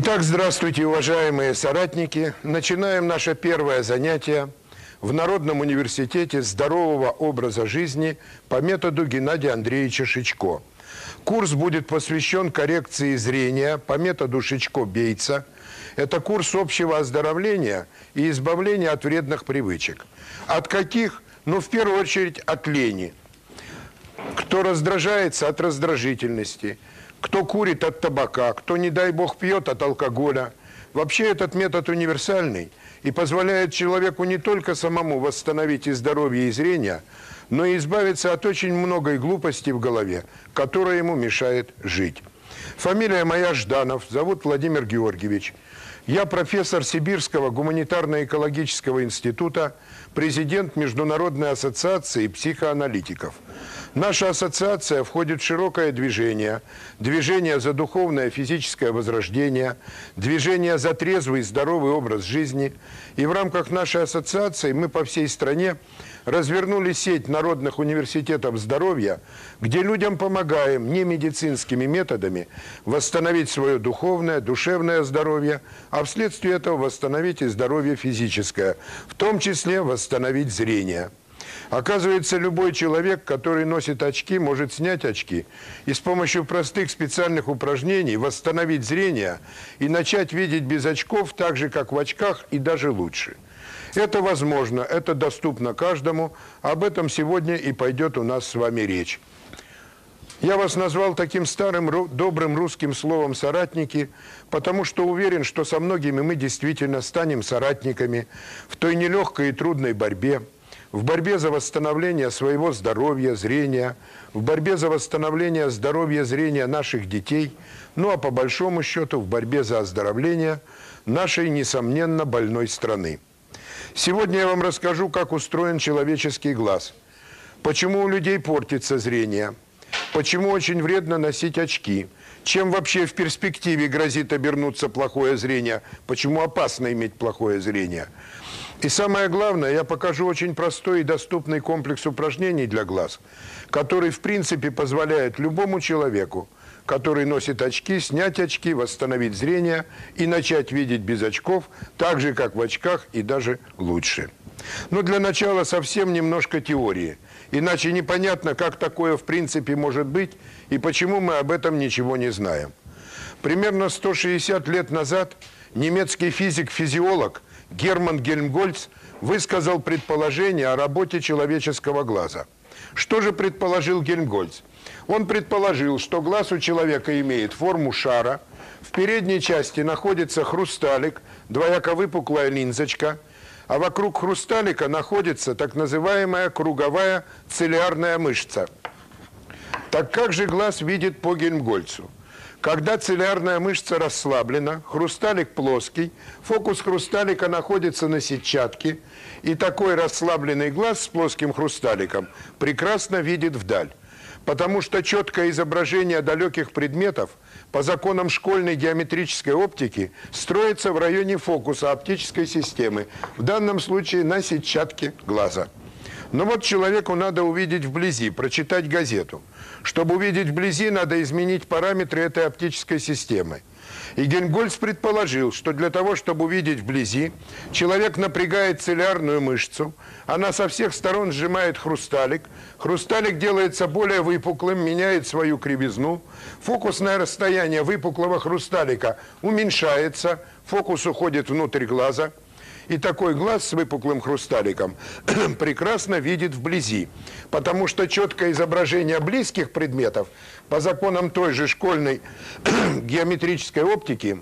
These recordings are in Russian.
Итак, здравствуйте, уважаемые соратники. Начинаем наше первое занятие в Народном университете здорового образа жизни по методу Геннадия Андреевича Шичко. Курс будет посвящен коррекции зрения по методу Шичко-Бейтса. Это курс общего оздоровления и избавления от вредных привычек. От каких? Ну, в первую очередь, от лени. Кто раздражается от раздражительности, кто курит от табака, кто, не дай бог, пьет от алкоголя. Вообще этот метод универсальный и позволяет человеку не только самому восстановить и здоровье, и зрение, но и избавиться от очень многой глупости в голове, которая ему мешает жить. Фамилия моя Жданов, зовут Владимир Георгиевич. Я профессор Сибирского гуманитарно-экологического института, президент Международной ассоциации психоаналитиков. Наша ассоциация входит в широкое движение. Движение за духовное физическое возрождение, движение за трезвый и здоровый образ жизни. И в рамках нашей ассоциации мы по всей стране развернули сеть народных университетов здоровья, где людям помогаем не медицинскими методами восстановить свое духовное, душевное здоровье, а вследствие этого восстановить и здоровье физическое, в том числе восстановить зрение. Оказывается, любой человек, который носит очки, может снять очки и с помощью простых специальных упражнений восстановить зрение и начать видеть без очков так же, как в очках, и даже лучше. Это возможно, это доступно каждому. Об этом сегодня и пойдет у нас с вами речь. Я вас назвал таким старым, добрым русским словом «соратники», потому что уверен, что со многими мы действительно станем соратниками в той нелегкой и трудной борьбе, в борьбе за восстановление своего здоровья, зрения, в борьбе за восстановление здоровья, зрения наших детей, ну а по большому счету в борьбе за оздоровление нашей, несомненно, больной страны. Сегодня я вам расскажу, как устроен человеческий глаз, почему у людей портится зрение, почему очень вредно носить очки, чем вообще в перспективе грозит обернуться плохое зрение, почему опасно иметь плохое зрение. И самое главное, я покажу очень простой и доступный комплекс упражнений для глаз, который в принципе позволяет любому человеку, который носит очки, снять очки, восстановить зрение и начать видеть без очков, так же, как в очках, и даже лучше. Но для начала совсем немножко теории, иначе непонятно, как такое в принципе может быть и почему мы об этом ничего не знаем. Примерно 160 лет назад немецкий физик-физиолог Герман Гельмгольц высказал предположение о работе человеческого глаза. Что же предположил Гельмгольц? Он предположил, что глаз у человека имеет форму шара, в передней части находится хрусталик, двояко выпуклая линзочка, а вокруг хрусталика находится так называемая круговая цилиарная мышца. Так как же глаз видит по Гельмгольцу? Когда цилиарная мышца расслаблена, хрусталик плоский, фокус хрусталика находится на сетчатке, и такой расслабленный глаз с плоским хрусталиком прекрасно видит вдаль. Потому что четкое изображение далеких предметов по законам школьной геометрической оптики строится в районе фокуса оптической системы, в данном случае на сетчатке глаза. Но вот человеку надо увидеть вблизи, прочитать газету. Чтобы увидеть вблизи, надо изменить параметры этой оптической системы. И Гельмгольц предположил, что для того, чтобы увидеть вблизи, человек напрягает цилиарную мышцу, она со всех сторон сжимает хрусталик, хрусталик делается более выпуклым, меняет свою кривизну, фокусное расстояние выпуклого хрусталика уменьшается, фокус уходит внутрь глаза. И такой глаз с выпуклым хрусталиком прекрасно видит вблизи, потому что четкое изображение близких предметов по законам той же школьной геометрической оптики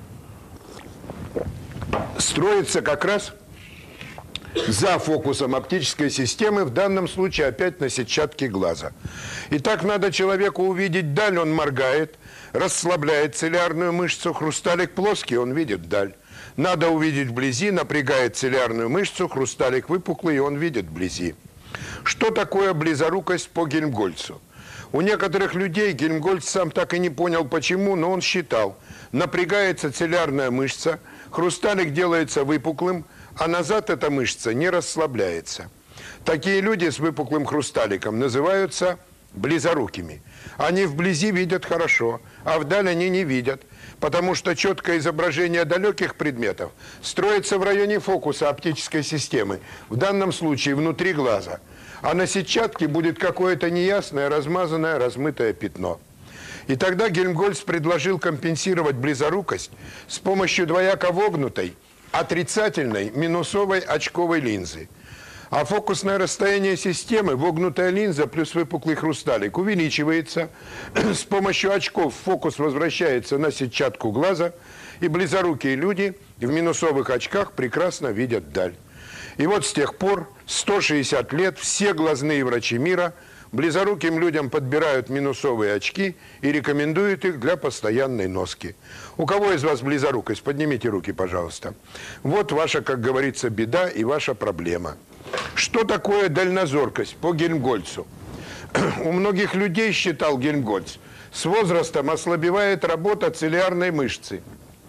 строится как раз за фокусом оптической системы, в данном случае опять на сетчатке глаза. Итак, надо человеку увидеть даль, он моргает, расслабляет цилиарную мышцу, хрусталик плоский, он видит даль. Надо увидеть вблизи, напрягает цилиарную мышцу, хрусталик выпуклый, и он видит вблизи. Что такое близорукость по Гельмгольцу? У некоторых людей Гельмгольц сам так и не понял почему, но он считал, напрягается цилиарная мышца, хрусталик делается выпуклым, а назад эта мышца не расслабляется. Такие люди с выпуклым хрусталиком называются близорукими. Они вблизи видят хорошо, а вдаль они не видят, потому что четкое изображение далеких предметов строится в районе фокуса оптической системы, в данном случае внутри глаза, а на сетчатке будет какое-то неясное, размазанное, размытое пятно. И тогда Гельмгольц предложил компенсировать близорукость с помощью двояко вогнутой, отрицательной, минусовой очковой линзы. А фокусное расстояние системы, вогнутая линза плюс выпуклый хрусталик, увеличивается. С помощью очков фокус возвращается на сетчатку глаза, и близорукие люди в минусовых очках прекрасно видят даль. И вот с тех пор, 160 лет, все глазные врачи мира близоруким людям подбирают минусовые очки и рекомендуют их для постоянной носки. У кого из вас близорукость? Поднимите руки, пожалуйста. Вот ваша, как говорится, беда и ваша проблема. Что такое дальнозоркость по Гельмгольцу? У многих людей, считал Гельмгольц, с возрастом ослабевает работа цилиарной мышцы.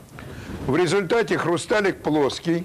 В результате хрусталик плоский,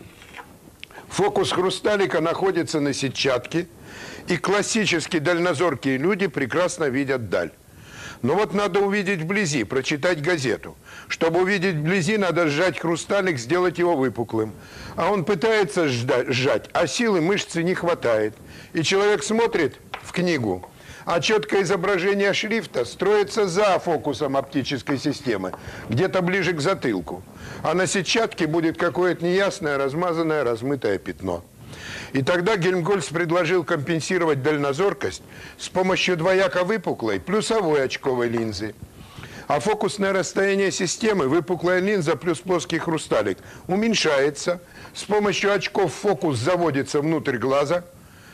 фокус хрусталика находится на сетчатке, и классически дальнозоркие люди прекрасно видят даль. Но вот надо увидеть вблизи, прочитать газету. Чтобы увидеть вблизи, надо сжать хрусталик, сделать его выпуклым. А он пытается сжать, а силы мышцы не хватает. И человек смотрит в книгу, а четкое изображение шрифта строится за фокусом оптической системы, где-то ближе к затылку. А на сетчатке будет какое-то неясное, размазанное, размытое пятно. И тогда Гельмгольц предложил компенсировать дальнозоркость с помощью двояко выпуклой плюсовой очковой линзы. А фокусное расстояние системы, выпуклая линза плюс плоский хрусталик, уменьшается. С помощью очков фокус заводится внутрь глаза,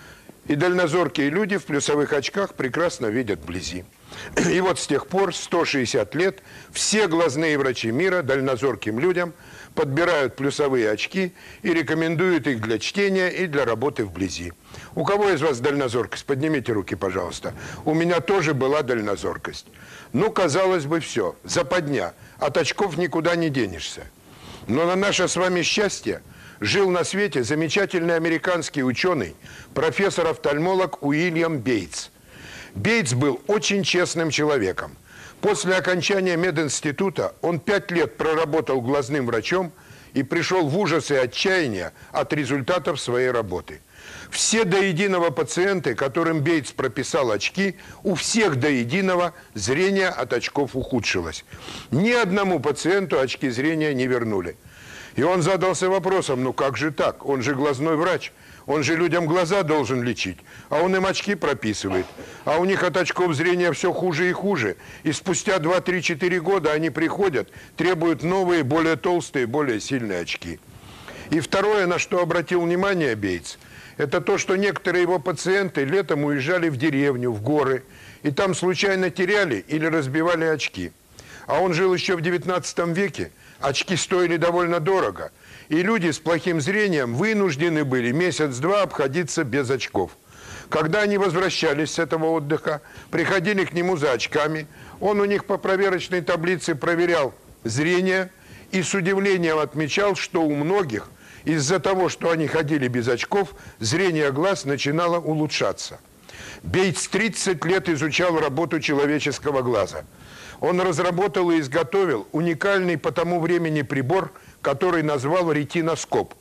и дальнозоркие люди в плюсовых очках прекрасно видят вблизи. И вот с тех пор, 160 лет, все глазные врачи мира дальнозорким людям подбирают плюсовые очки и рекомендуют их для чтения и для работы вблизи. У кого из вас дальнозоркость? Поднимите руки, пожалуйста. У меня тоже была дальнозоркость. Ну, казалось бы, все, западня. От очков никуда не денешься. Но на наше с вами счастье жил на свете замечательный американский ученый, профессор-офтальмолог Уильям Бейтс. Бейтс был очень честным человеком. После окончания мединститута он 5 лет проработал глазным врачом и пришел в ужас и отчаяние от результатов своей работы. Все до единого пациенты, которым Бейтс прописал очки, у всех до единого зрение от очков ухудшилось. Ни одному пациенту очки зрения не вернули. И он задался вопросом, ну как же так? Он же глазной врач. Он же людям глаза должен лечить, а он им очки прописывает. А у них от очков зрения все хуже и хуже. И спустя 2-3-4 года они приходят, требуют новые, более толстые, более сильные очки. И второе, на что обратил внимание Бейтс, это то, что некоторые его пациенты летом уезжали в деревню, в горы, и там случайно теряли или разбивали очки. А он жил еще в 19 веке, очки стоили довольно дорого. И люди с плохим зрением вынуждены были месяц-два обходиться без очков. Когда они возвращались с этого отдыха, приходили к нему за очками, он у них по проверочной таблице проверял зрение и с удивлением отмечал, что у многих из-за того, что они ходили без очков, зрение глаз начинало улучшаться. Бейтс 30 лет изучал работу человеческого глаза. Он разработал и изготовил уникальный по тому времени прибор, который назвал ретиноскоп.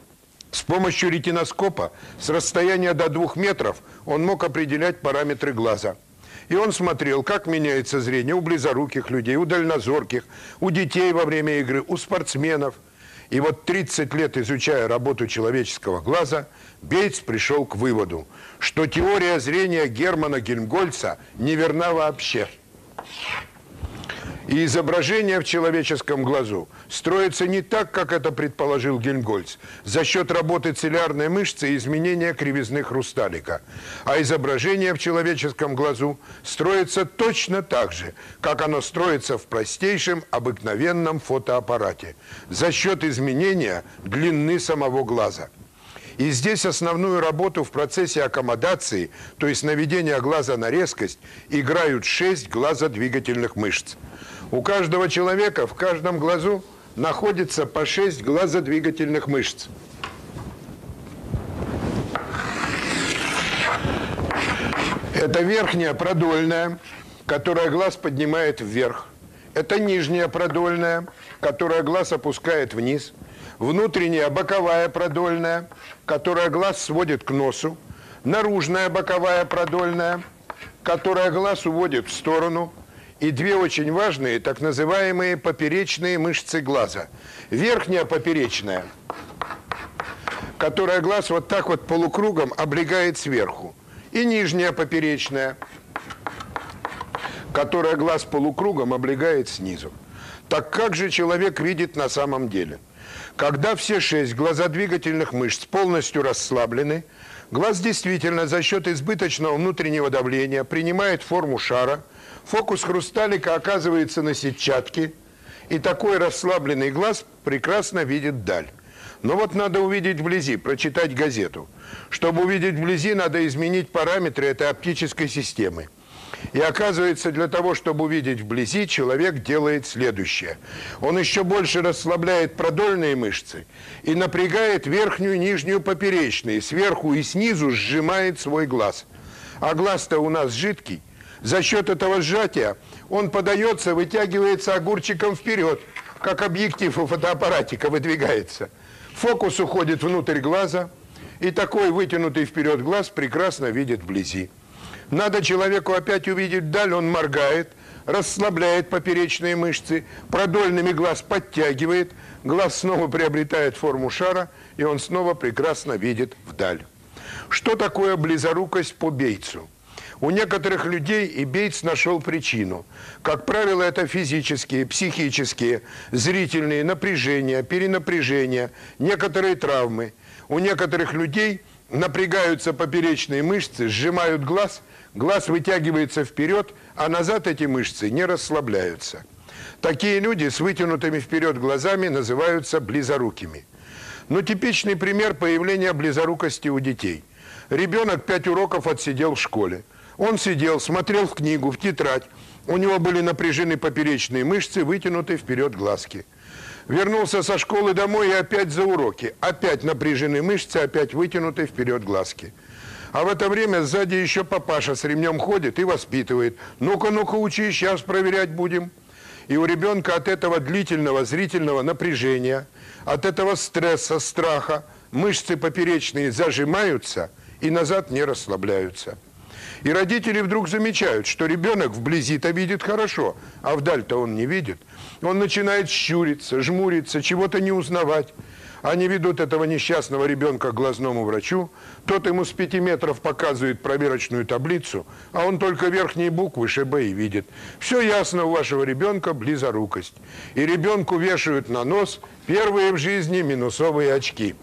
С помощью ретиноскопа с расстояния до 2 метров он мог определять параметры глаза. И он смотрел, как меняется зрение у близоруких людей, у дальнозорких, у детей во время игры, у спортсменов. И вот 30 лет изучая работу человеческого глаза, Бейтс пришел к выводу, что теория зрения Германа Гельмгольца неверна вообще. И изображение в человеческом глазу строится не так, как это предположил Гельмгольц, за счет работы цилиарной мышцы и изменения кривизны хрусталика. А изображение в человеческом глазу строится точно так же, как оно строится в простейшем обыкновенном фотоаппарате, за счет изменения длины самого глаза. И здесь основную работу в процессе аккомодации, то есть наведения глаза на резкость, играют 6 глазодвигательных мышц. У каждого человека в каждом глазу находится по 6 глазодвигательных мышц. Это верхняя продольная, которая глаз поднимает вверх. Это нижняя продольная, которая глаз опускает вниз. Внутренняя боковая продольная, которая глаз сводит к носу. Наружная боковая продольная, которая глаз уводит в сторону. И две очень важные, так называемые поперечные мышцы глаза. Верхняя поперечная, которая глаз вот так вот полукругом облегает сверху. И нижняя поперечная, которая глаз полукругом облегает снизу. Так как же человек видит на самом деле? Когда все 6 глазодвигательных мышц полностью расслаблены, глаз действительно за счет избыточного внутреннего давления принимает форму шара, фокус хрусталика оказывается на сетчатке, и такой расслабленный глаз прекрасно видит даль. Но вот надо увидеть вблизи, прочитать газету. Чтобы увидеть вблизи, надо изменить параметры этой оптической системы. И оказывается, для того, чтобы увидеть вблизи, человек делает следующее. Он еще больше расслабляет продольные мышцы и напрягает верхнюю и нижнюю поперечные, сверху и снизу сжимает свой глаз. А глаз-то у нас жидкий. За счет этого сжатия он подается, вытягивается огурчиком вперед, как объектив у фотоаппаратика выдвигается. Фокус уходит внутрь глаза, и такой вытянутый вперед глаз прекрасно видит вблизи. Надо человеку опять увидеть даль, он моргает, расслабляет поперечные мышцы, продольными глаз подтягивает, глаз снова приобретает форму шара, и он снова прекрасно видит вдаль. Что такое близорукость по Бейтсу? У некоторых людей и Бейтс нашел причину. Как правило, это физические, психические, зрительные напряжения, перенапряжения, некоторые травмы. У некоторых людей напрягаются поперечные мышцы, сжимают глаз, глаз вытягивается вперед, а назад эти мышцы не расслабляются. Такие люди с вытянутыми вперед глазами называются близорукими. Но типичный пример появления близорукости у детей. Ребенок 5 уроков отсидел в школе. Он сидел, смотрел в книгу, в тетрадь. У него были напряжены поперечные мышцы, вытянуты вперед глазки. Вернулся со школы домой и опять за уроки. Опять напряжены мышцы, опять вытянуты вперед глазки. А в это время сзади еще папаша с ремнем ходит и воспитывает. Ну-ка, ну-ка, учи, сейчас проверять будем. И у ребенка от этого длительного зрительного напряжения, от этого стресса, страха, мышцы поперечные зажимаются и назад не расслабляются. И родители вдруг замечают, что ребенок вблизи-то видит хорошо, а вдаль-то он не видит. Он начинает щуриться, жмуриться, чего-то не узнавать. Они ведут этого несчастного ребенка к глазному врачу, тот ему с 5 метров показывает проверочную таблицу, а он только верхние буквы ШБ и видит. Все ясно, у вашего ребенка близорукость. И ребенку вешают на нос первые в жизни минусовые очки.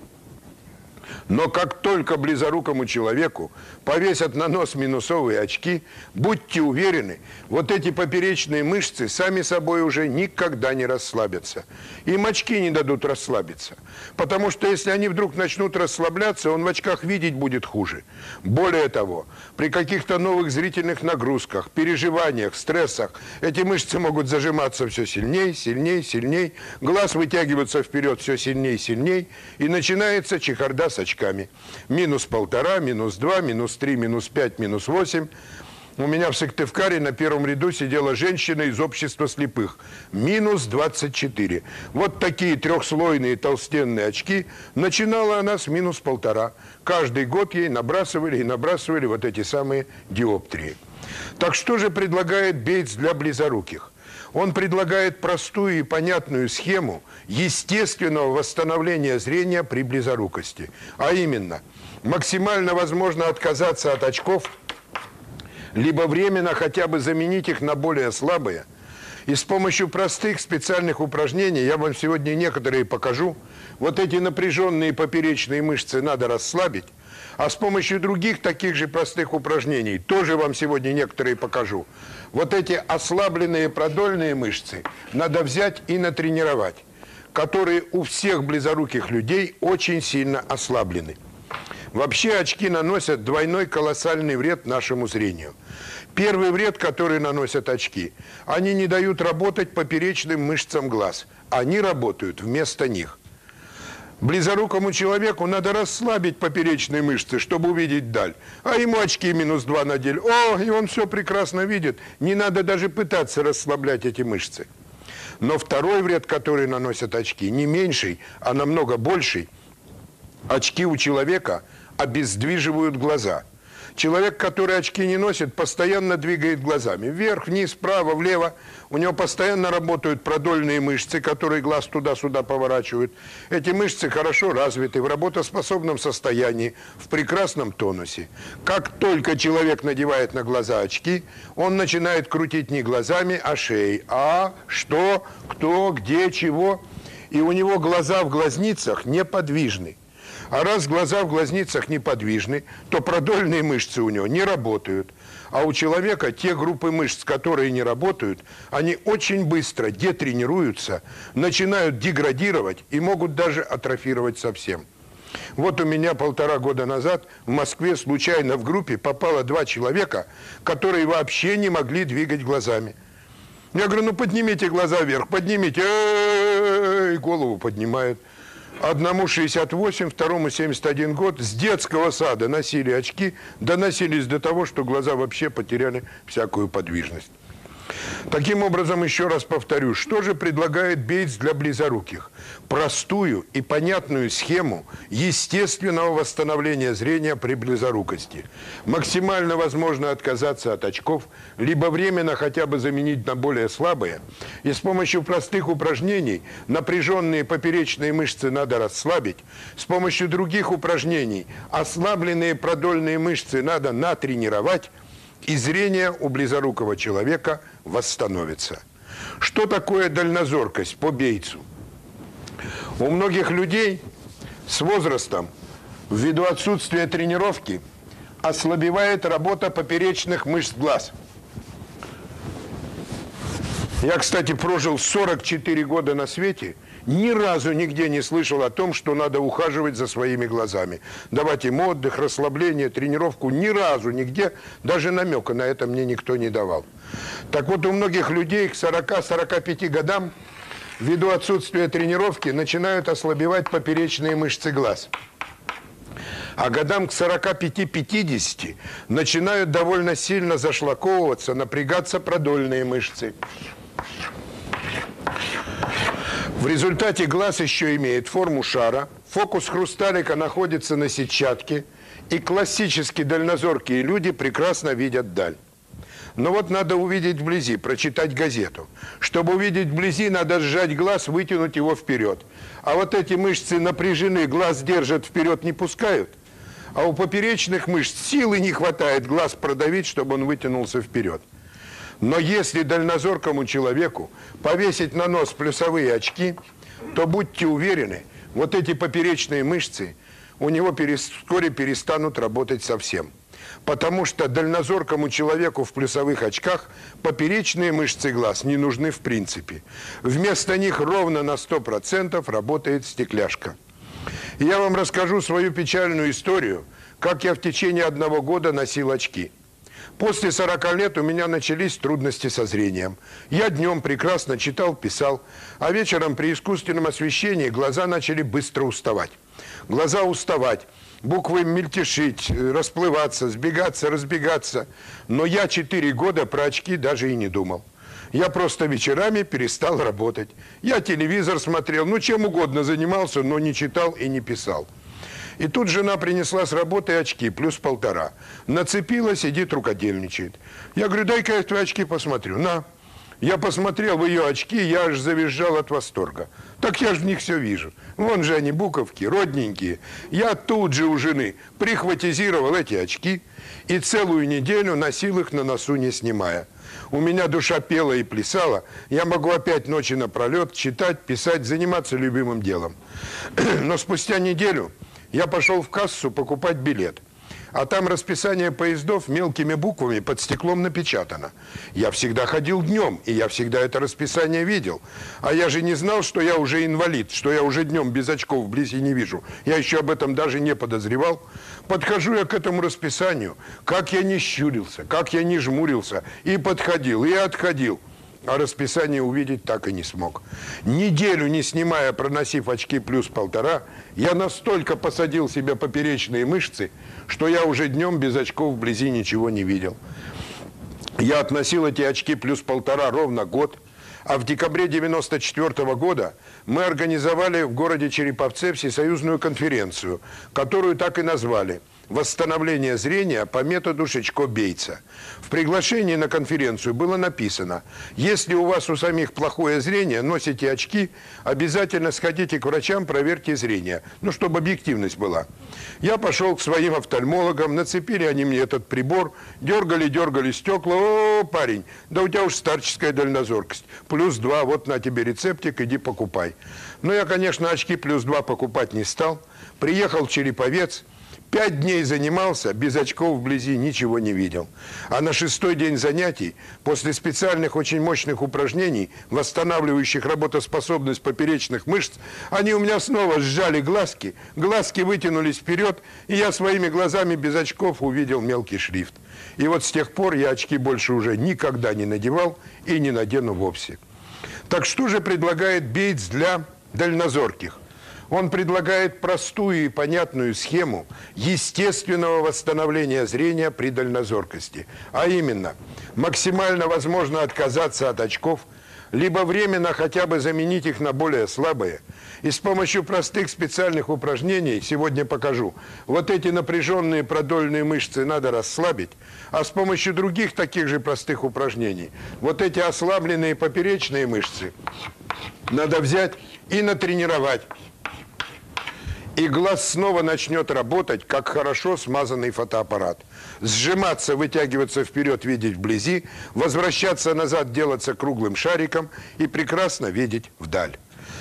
Но как только близорукому человеку повесят на нос минусовые очки, будьте уверены, вот эти поперечные мышцы сами собой уже никогда не расслабятся. Им очки не дадут расслабиться. Потому что если они вдруг начнут расслабляться, он в очках видеть будет хуже. Более того, при каких-то новых зрительных нагрузках, переживаниях, стрессах, эти мышцы могут зажиматься все сильнее, сильнее, сильнее, глаз вытягиваться вперед все сильнее, сильнее, и начинается чехарда с очками. Минус 1,5, минус 2, минус 3, минус 5, минус 8. У меня в Сыктывкаре на первом ряду сидела женщина из общества слепых. Минус 24. Вот такие трехслойные толстенные очки. Начинала она с минус 1,5. Каждый год ей набрасывали и набрасывали вот эти самые диоптрии. Так что же предлагает Бейтс для близоруких? Он предлагает простую и понятную схему естественного восстановления зрения при близорукости. А именно, максимально возможно отказаться от очков, либо временно хотя бы заменить их на более слабые. И с помощью простых специальных упражнений, я вам сегодня некоторые покажу, вот эти напряженные поперечные мышцы надо расслабить, а с помощью других таких же простых упражнений, тоже вам сегодня некоторые покажу, вот эти ослабленные продольные мышцы надо взять и натренировать, которые у всех близоруких людей очень сильно ослаблены. Вообще очки наносят двойной колоссальный вред нашему зрению. Первый вред, который наносят очки, они не дают работать поперечным мышцам глаз. Они работают вместо них. Близорукому человеку надо расслабить поперечные мышцы, чтобы увидеть даль. А ему очки -2 надели. О, и он все прекрасно видит. Не надо даже пытаться расслаблять эти мышцы. Но второй вред, который наносят очки, не меньший, а намного больший. Очки у человека обездвиживают глаза. Человек, который очки не носит, постоянно двигает глазами. Вверх, вниз, вправо, влево. У него постоянно работают продольные мышцы, которые глаз туда-сюда поворачивают. Эти мышцы хорошо развиты, в работоспособном состоянии, в прекрасном тонусе. Как только человек надевает на глаза очки, он начинает крутить не глазами, а шеей. А, что, кто, где, чего. И у него глаза в глазницах неподвижны. А раз глаза в глазницах неподвижны, то продольные мышцы у него не работают. А у человека те группы мышц, которые не работают, они очень быстро детренируются, начинают деградировать и могут даже атрофировать совсем. Вот у меня 1,5 года назад в Москве случайно в группе попало 2 человека, которые вообще не могли двигать глазами. Я говорю, ну поднимите глаза вверх, поднимите, и голову поднимают. Одному 68, второму 71 год, с детского сада носили очки, доносились до того, что глаза вообще потеряли всякую подвижность. Таким образом, еще раз повторю, что же предлагает Бейтс для близоруких? Простую и понятную схему естественного восстановления зрения при близорукости. Максимально возможно отказаться от очков, либо временно хотя бы заменить на более слабые. И с помощью простых упражнений напряженные поперечные мышцы надо расслабить. С помощью других упражнений ослабленные продольные мышцы надо натренировать. И зрение у близорукого человека восстановится. Что такое дальнозоркость по Бейтсу? У многих людей с возрастом, ввиду отсутствия тренировки, ослабевает работа поперечных мышц глаз. Я, кстати, прожил 44 года на свете, ни разу нигде не слышал о том, что надо ухаживать за своими глазами. Давать им отдых, расслабление, тренировку. Ни разу нигде, даже намека на это мне никто не давал. Так вот, у многих людей к 40-45 годам, ввиду отсутствия тренировки, начинают ослабевать поперечные мышцы глаз. А годам к 45-50 начинают довольно сильно зашлаковываться, напрягаться продольные мышцы. В результате глаз еще имеет форму шара, фокус хрусталика находится на сетчатке, и классически дальнозоркие люди прекрасно видят даль. Но вот надо увидеть вблизи, прочитать газету. Чтобы увидеть вблизи, надо сжать глаз, вытянуть его вперед. А вот эти мышцы напряжены, глаз держат вперед, не пускают. А у поперечных мышц силы не хватает глаз продавить, чтобы он вытянулся вперед. Но если дальнозоркому человеку повесить на нос плюсовые очки, то будьте уверены, вот эти поперечные мышцы у него вскоре перестанут работать совсем. Потому что дальнозоркому человеку в плюсовых очках поперечные мышцы глаз не нужны в принципе. Вместо них ровно на 100% работает стекляшка. И я вам расскажу свою печальную историю, как я в течение 1 года носил очки. После 40 лет у меня начались трудности со зрением. Я днем прекрасно читал, писал, а вечером при искусственном освещении глаза начали быстро уставать. Глаза уставать, буквы мельтешить, расплываться, сбегаться, разбегаться. Но я 4 года про очки даже и не думал. Я просто вечерами перестал работать. Я телевизор смотрел, ну чем угодно занимался, но не читал и не писал. И тут жена принесла с работы очки, плюс 1,5. Нацепила, сидит, рукодельничает. Я говорю, дай-ка я твои очки посмотрю. На. Я посмотрел в ее очки, я аж завизжал от восторга. Так я же в них все вижу. Вон же они, буковки, родненькие. Я тут же у жены прихватизировал эти очки и целую неделю носил их на носу, не снимая. У меня душа пела и плясала. Я могу опять ночи напролет читать, писать, заниматься любимым делом. Но спустя неделю я пошел в кассу покупать билет. А там расписание поездов мелкими буквами под стеклом напечатано. Я всегда ходил днем, и я всегда это расписание видел. А я же не знал, что я уже инвалид, что я уже днем без очков вблизи не вижу. Я еще об этом даже не подозревал. Подхожу я к этому расписанию, как я не щурился, как я не жмурился, и подходил, и отходил. а расписание увидеть так и не смог. Неделю не снимая, проносив очки плюс 1,5, я настолько посадил себе поперечные мышцы, что я уже днем без очков вблизи ничего не видел. Я относил эти очки плюс 1,5 ровно год, а в декабре 1994 года мы организовали в городе Череповце всесоюзную конференцию, которую так и назвали «Восстановление зрения по методу Шичко-Бейтса». В приглашении на конференцию было написано: если у вас у самих плохое зрение, носите очки, обязательно сходите к врачам, проверьте зрение, ну, чтобы объективность была. Я пошел к своим офтальмологам, нацепили они мне этот прибор, дергали стекла. О, парень, да у тебя уж старческая дальнозоркость. Плюс 2, вот на тебе рецептик, иди покупай. Но я, конечно, очки плюс 2 покупать не стал. Приехал в Череповец. 5 дней занимался, без очков вблизи ничего не видел. А на 6-й день занятий, после специальных очень мощных упражнений, восстанавливающих работоспособность поперечных мышц, они у меня снова сжали глазки, глазки вытянулись вперед, и я своими глазами без очков увидел мелкий шрифт. И вот с тех пор я очки больше уже никогда не надевал и не надену вовсе. Так что же предлагает Бейтс для дальнозорких? Он предлагает простую и понятную схему естественного восстановления зрения при дальнозоркости. А именно, максимально возможно отказаться от очков, либо временно хотя бы заменить их на более слабые. И с помощью простых специальных упражнений, сегодня покажу, вот эти напряженные продольные мышцы надо расслабить, а с помощью других таких же простых упражнений, вот эти ослабленные поперечные мышцы надо взять и натренировать. И глаз снова начнет работать, как хорошо смазанный фотоаппарат. Сжиматься, вытягиваться вперед, видеть вблизи, возвращаться назад, делаться круглым шариком и прекрасно видеть вдаль.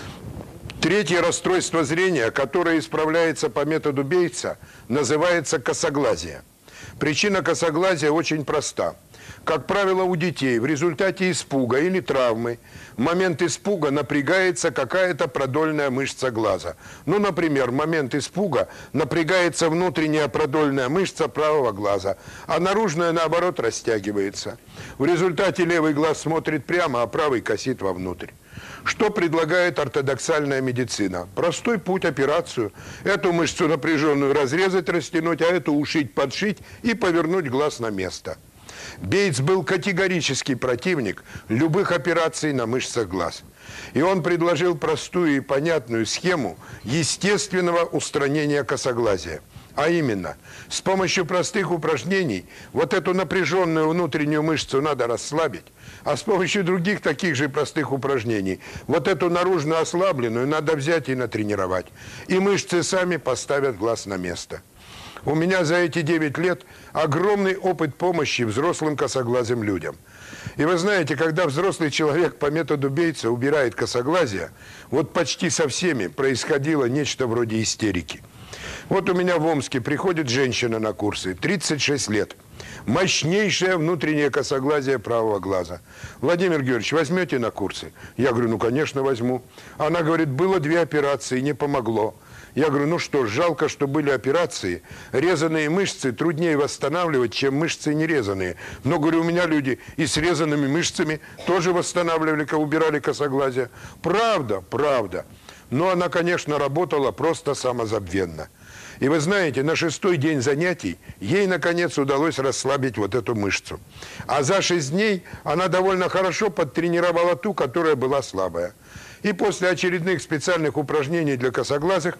Третье расстройство зрения, которое исправляется по методу Бейтса, называется косоглазие. Причина косоглазия очень проста. Как правило, у детей в результате испуга или травмы в момент испуга напрягается какая-то продольная мышца глаза. Ну, например, в момент испуга напрягается внутренняя продольная мышца правого глаза, а наружная, наоборот, растягивается. В результате левый глаз смотрит прямо, а правый косит вовнутрь. Что предлагает ортодоксальная медицина? Простой путь — операцию. Эту мышцу напряженную разрезать, растянуть, а эту ушить, подшить и повернуть глаз на место. Бейтс был категорический противник любых операций на мышцах глаз. И он предложил простую и понятную схему естественного устранения косоглазия. А именно, с помощью простых упражнений вот эту напряженную внутреннюю мышцу надо расслабить, а с помощью других таких же простых упражнений вот эту наружную ослабленную надо взять и натренировать. И мышцы сами поставят глаз на место. У меня за эти 9 лет огромный опыт помощи взрослым косоглазым людям. И вы знаете, когда взрослый человек по методу Бейтса убирает косоглазие, вот почти со всеми происходило нечто вроде истерики. Вот у меня в Омске приходит женщина на курсы, 36 лет, мощнейшее внутреннее косоглазие правого глаза. Владимир Георгиевич, возьмете на курсы? Я говорю, ну, конечно, возьму. Она говорит, было 2 операции, не помогло. Я говорю, ну что, жалко, что были операции. Резанные мышцы труднее восстанавливать, чем мышцы нерезанные. Но, говорю, у меня люди и с резанными мышцами тоже восстанавливали, убирали косоглазие. Правда, правда. Но она, конечно, работала просто самозабвенно. И вы знаете, на 6-й день занятий ей, наконец, удалось расслабить вот эту мышцу. А за 6 дней она довольно хорошо подтренировала ту, которая была слабая. И после очередных специальных упражнений для косоглазых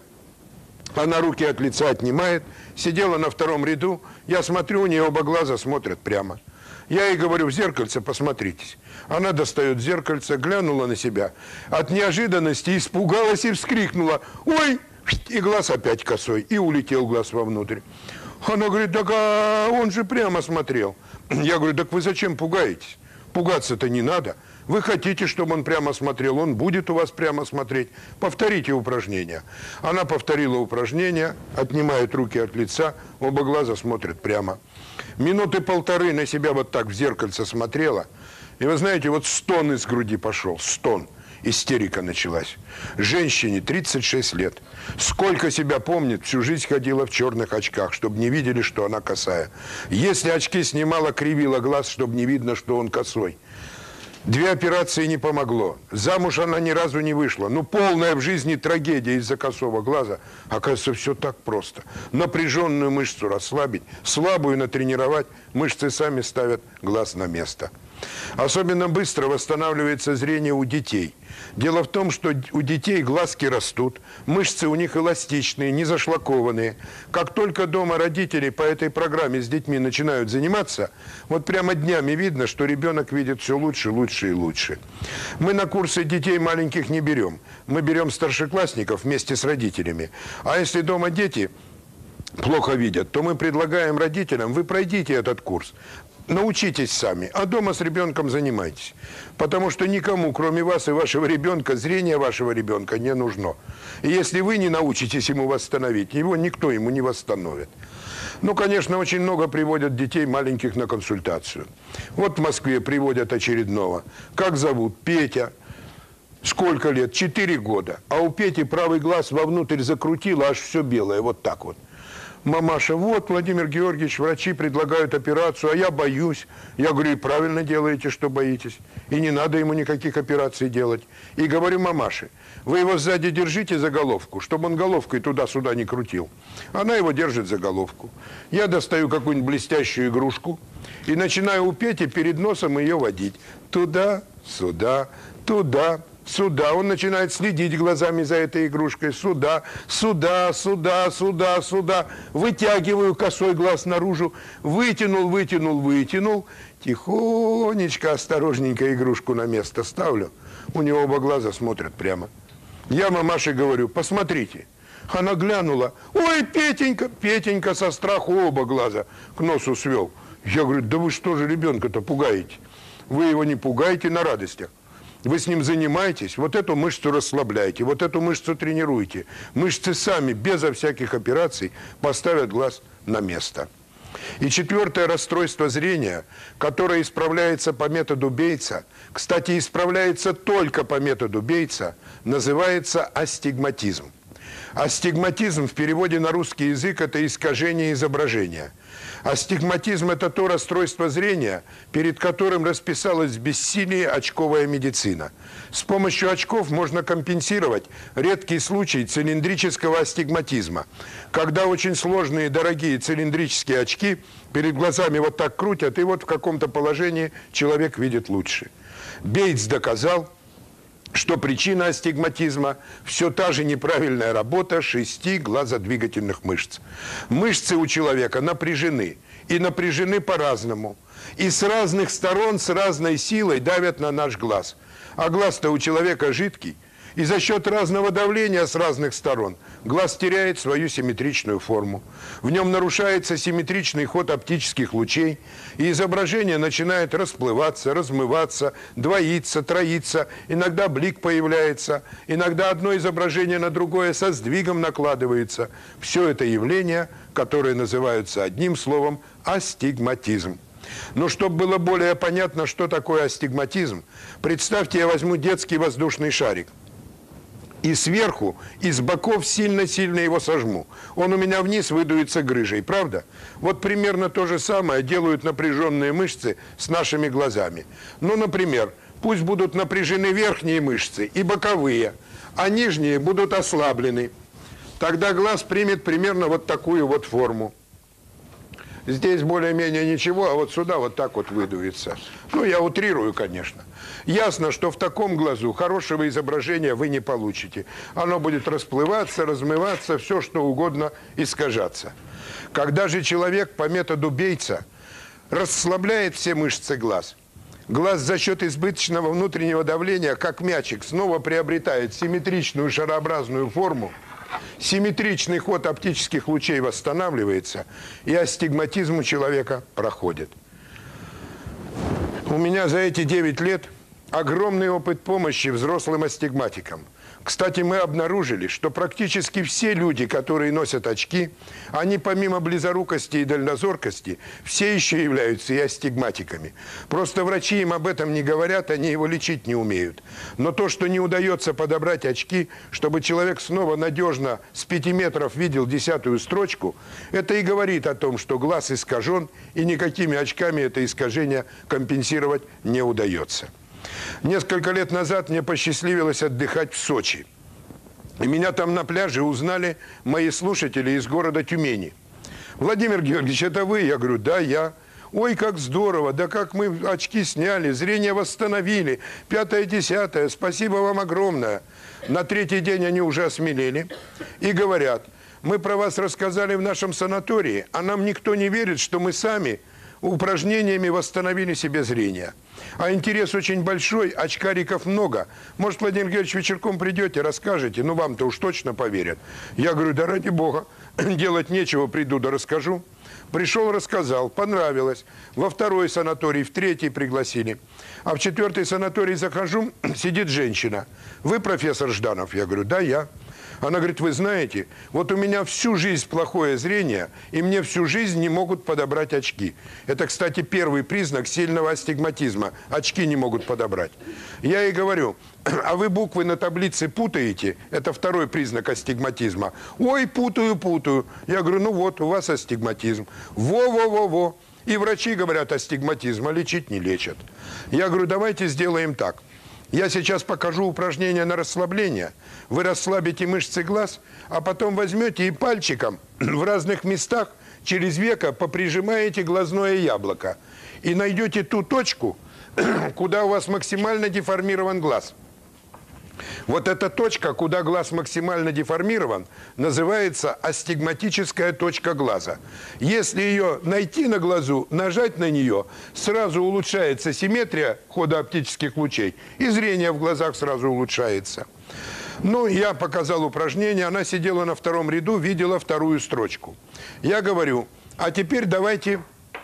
она руки от лица отнимает, сидела на 2-м ряду, я смотрю, у нее оба глаза смотрят прямо. Я ей говорю, в зеркальце посмотритесь. Она достает зеркальце, глянула на себя. От неожиданности испугалась и вскрикнула. Ой! И глаз опять косой, и улетел глаз вовнутрь. Она говорит, так он же прямо смотрел. Я говорю, так вы зачем пугаетесь? Пугаться-то не надо. Вы хотите, чтобы он прямо смотрел, он будет у вас прямо смотреть. Повторите упражнение. Она повторила упражнение, отнимает руки от лица, оба глаза смотрят прямо. Минуты 1,5 на себя вот так в зеркальце смотрела. И вы знаете, вот стон из груди пошел, стон. Истерика началась. Женщине 36 лет. Сколько себя помнит, всю жизнь ходила в черных очках, чтобы не видели, что она косая. Если очки снимала, кривила глаз, чтобы не видно, что он косой. 2 операции не помогло. Замуж она ни разу не вышла. Ну, полная в жизни трагедия из-за косого глаза. Оказывается, все так просто. Напряженную мышцу расслабить, слабую натренировать, мышцы сами ставят глаз на место. Особенно быстро восстанавливается зрение у детей. Дело в том, что у детей глазки растут, мышцы у них эластичные, не зашлакованные. Как только дома родители по этой программе с детьми начинают заниматься, вот прямо днями видно, что ребенок видит все лучше, лучше и лучше. Мы на курсы детей маленьких не берем. Мы берем старшеклассников вместе с родителями. А если дома дети плохо видят, то мы предлагаем родителям: вы пройдите этот курс. Научитесь сами, а дома с ребенком занимайтесь. Потому что никому, кроме вас и вашего ребенка, зрение вашего ребенка не нужно. И если вы не научитесь ему восстановить, его никто ему не восстановит. Ну, конечно, очень много приводят детей маленьких на консультацию. Вот в Москве приводят очередного. Как зовут? Петя. Сколько лет? 4 года. А у Пети правый глаз вовнутрь закрутило, аж все белое, вот так вот. Мамаша: вот, Владимир Георгиевич, врачи предлагают операцию, а я боюсь. Я говорю: и правильно делаете, что боитесь. И не надо ему никаких операций делать. И говорю мамаше: вы его сзади держите за головку, чтобы он головкой туда-сюда не крутил. Она его держит за головку. Я достаю какую-нибудь блестящую игрушку и начинаю у Пети перед носом ее водить. Туда-сюда, туда-сюда. Он начинает следить глазами за этой игрушкой. Сюда, сюда, сюда, сюда, сюда. Вытягиваю косой глаз наружу. Вытянул, вытянул, вытянул. Тихонечко, осторожненько игрушку на место ставлю. У него оба глаза смотрят прямо. Я мамаше говорю: посмотрите. Она глянула. Ой, Петенька! Петенька со страху оба глаза к носу свел. Я говорю: да вы что же ребенка-то пугаете? Вы его не пугаете, на радостях. Вы с ним занимаетесь, вот эту мышцу расслабляете, вот эту мышцу тренируете. Мышцы сами, безо всяких операций, поставят глаз на место. И 4-е расстройство зрения, которое исправляется по методу Бейтса, кстати, исправляется только по методу Бейтса, называется астигматизм. Астигматизм в переводе на русский язык – это искажение изображения. Астигматизм – это то расстройство зрения, перед которым расписалась в бессилии очковая медицина. С помощью очков можно компенсировать редкий случай цилиндрического астигматизма, когда очень сложные и дорогие цилиндрические очки перед глазами вот так крутят, и вот в каком-то положении человек видит лучше. Бейтс доказал, что причина астигматизма – все та же неправильная работа 6 глазодвигательных мышц. Мышцы у человека напряжены, и напряжены по-разному. И с разных сторон, с разной силой давят на наш глаз. А глаз-то у человека жидкий, и за счет разного давления с разных сторон глаз теряет свою симметричную форму. В нем нарушается симметричный ход оптических лучей, и изображение начинает расплываться, размываться, двоиться, троиться. Иногда блик появляется, иногда одно изображение на другое со сдвигом накладывается. Все это явления, которые называются одним словом астигматизм. Но чтобы было более понятно, что такое астигматизм, представьте, я возьму детский воздушный шарик. И сверху, и с боков сильно-сильно его сожму. Он у меня вниз выдуется грыжей, правда? Вот примерно то же самое делают напряженные мышцы с нашими глазами. Ну, например, пусть будут напряжены верхние мышцы и боковые, а нижние будут ослаблены. Тогда глаз примет примерно вот такую вот форму. Здесь более-менее ничего, а вот сюда вот так вот выдуется. Ну, я утрирую, конечно. Ясно, что в таком глазу хорошего изображения вы не получите. Оно будет расплываться, размываться, все что угодно искажаться. Когда же человек по методу Бейтса расслабляет все мышцы глаз, глаз за счет избыточного внутреннего давления, как мячик, снова приобретает симметричную шарообразную форму, симметричный ход оптических лучей восстанавливается, и астигматизм у человека проходит. У меня за эти 9 лет огромный опыт помощи взрослым астигматикам. Кстати, мы обнаружили, что практически все люди, которые носят очки, они помимо близорукости и дальнозоркости, все еще являются и астигматиками. Просто врачи им об этом не говорят, они его лечить не умеют. Но то, что не удается подобрать очки, чтобы человек снова надежно с 5 метров видел 10-ю строчку, это и говорит о том, что глаз искажен, и никакими очками это искажение компенсировать не удается. Несколько лет назад мне посчастливилось отдыхать в Сочи. И меня там на пляже узнали мои слушатели из города Тюмени. Владимир Георгиевич, это вы? Я говорю, да, я. Ой, как здорово, да как мы очки сняли, зрение восстановили, 5-10, спасибо вам огромное. На третий день они уже осмелели и говорят, мы про вас рассказали в нашем санатории, а нам никто не верит, что мы сами упражнениями восстановили себе зрение. А интерес очень большой, очкариков много. Может, Владимир Георгиевич, вечерком придете, расскажете, ну вам-то уж точно поверят. Я говорю, да ради бога, делать нечего, приду да расскажу. Пришел, рассказал, понравилось. Во второй санаторий, в третий пригласили. А в четвертый санаторий захожу, сидит женщина. Вы профессор Жданов? Я говорю, да, я. Она говорит, вы знаете, вот у меня всю жизнь плохое зрение, и мне всю жизнь не могут подобрать очки. Это, кстати, первый признак сильного астигматизма. Очки не могут подобрать. Я ей говорю, а вы буквы на таблице путаете? Это второй признак астигматизма. Ой, путаю, путаю. Я говорю, ну вот, у вас астигматизм. Во-во-во-во. И врачи говорят, астигматизма лечить не лечат. Я говорю, давайте сделаем так. Я сейчас покажу упражнение на расслабление. Вы расслабите мышцы глаз, а потом возьмете и пальчиком в разных местах через веко поприжимаете глазное яблоко. И найдете ту точку, куда у вас максимально деформирован глаз. Вот эта точка, куда глаз максимально деформирован, называется астигматическая точка глаза. Если ее найти на глазу, нажать на нее, сразу улучшается симметрия хода оптических лучей, и зрение в глазах сразу улучшается. Ну, я показал упражнение, она сидела на втором ряду, видела вторую строчку. Я говорю, а теперь давайте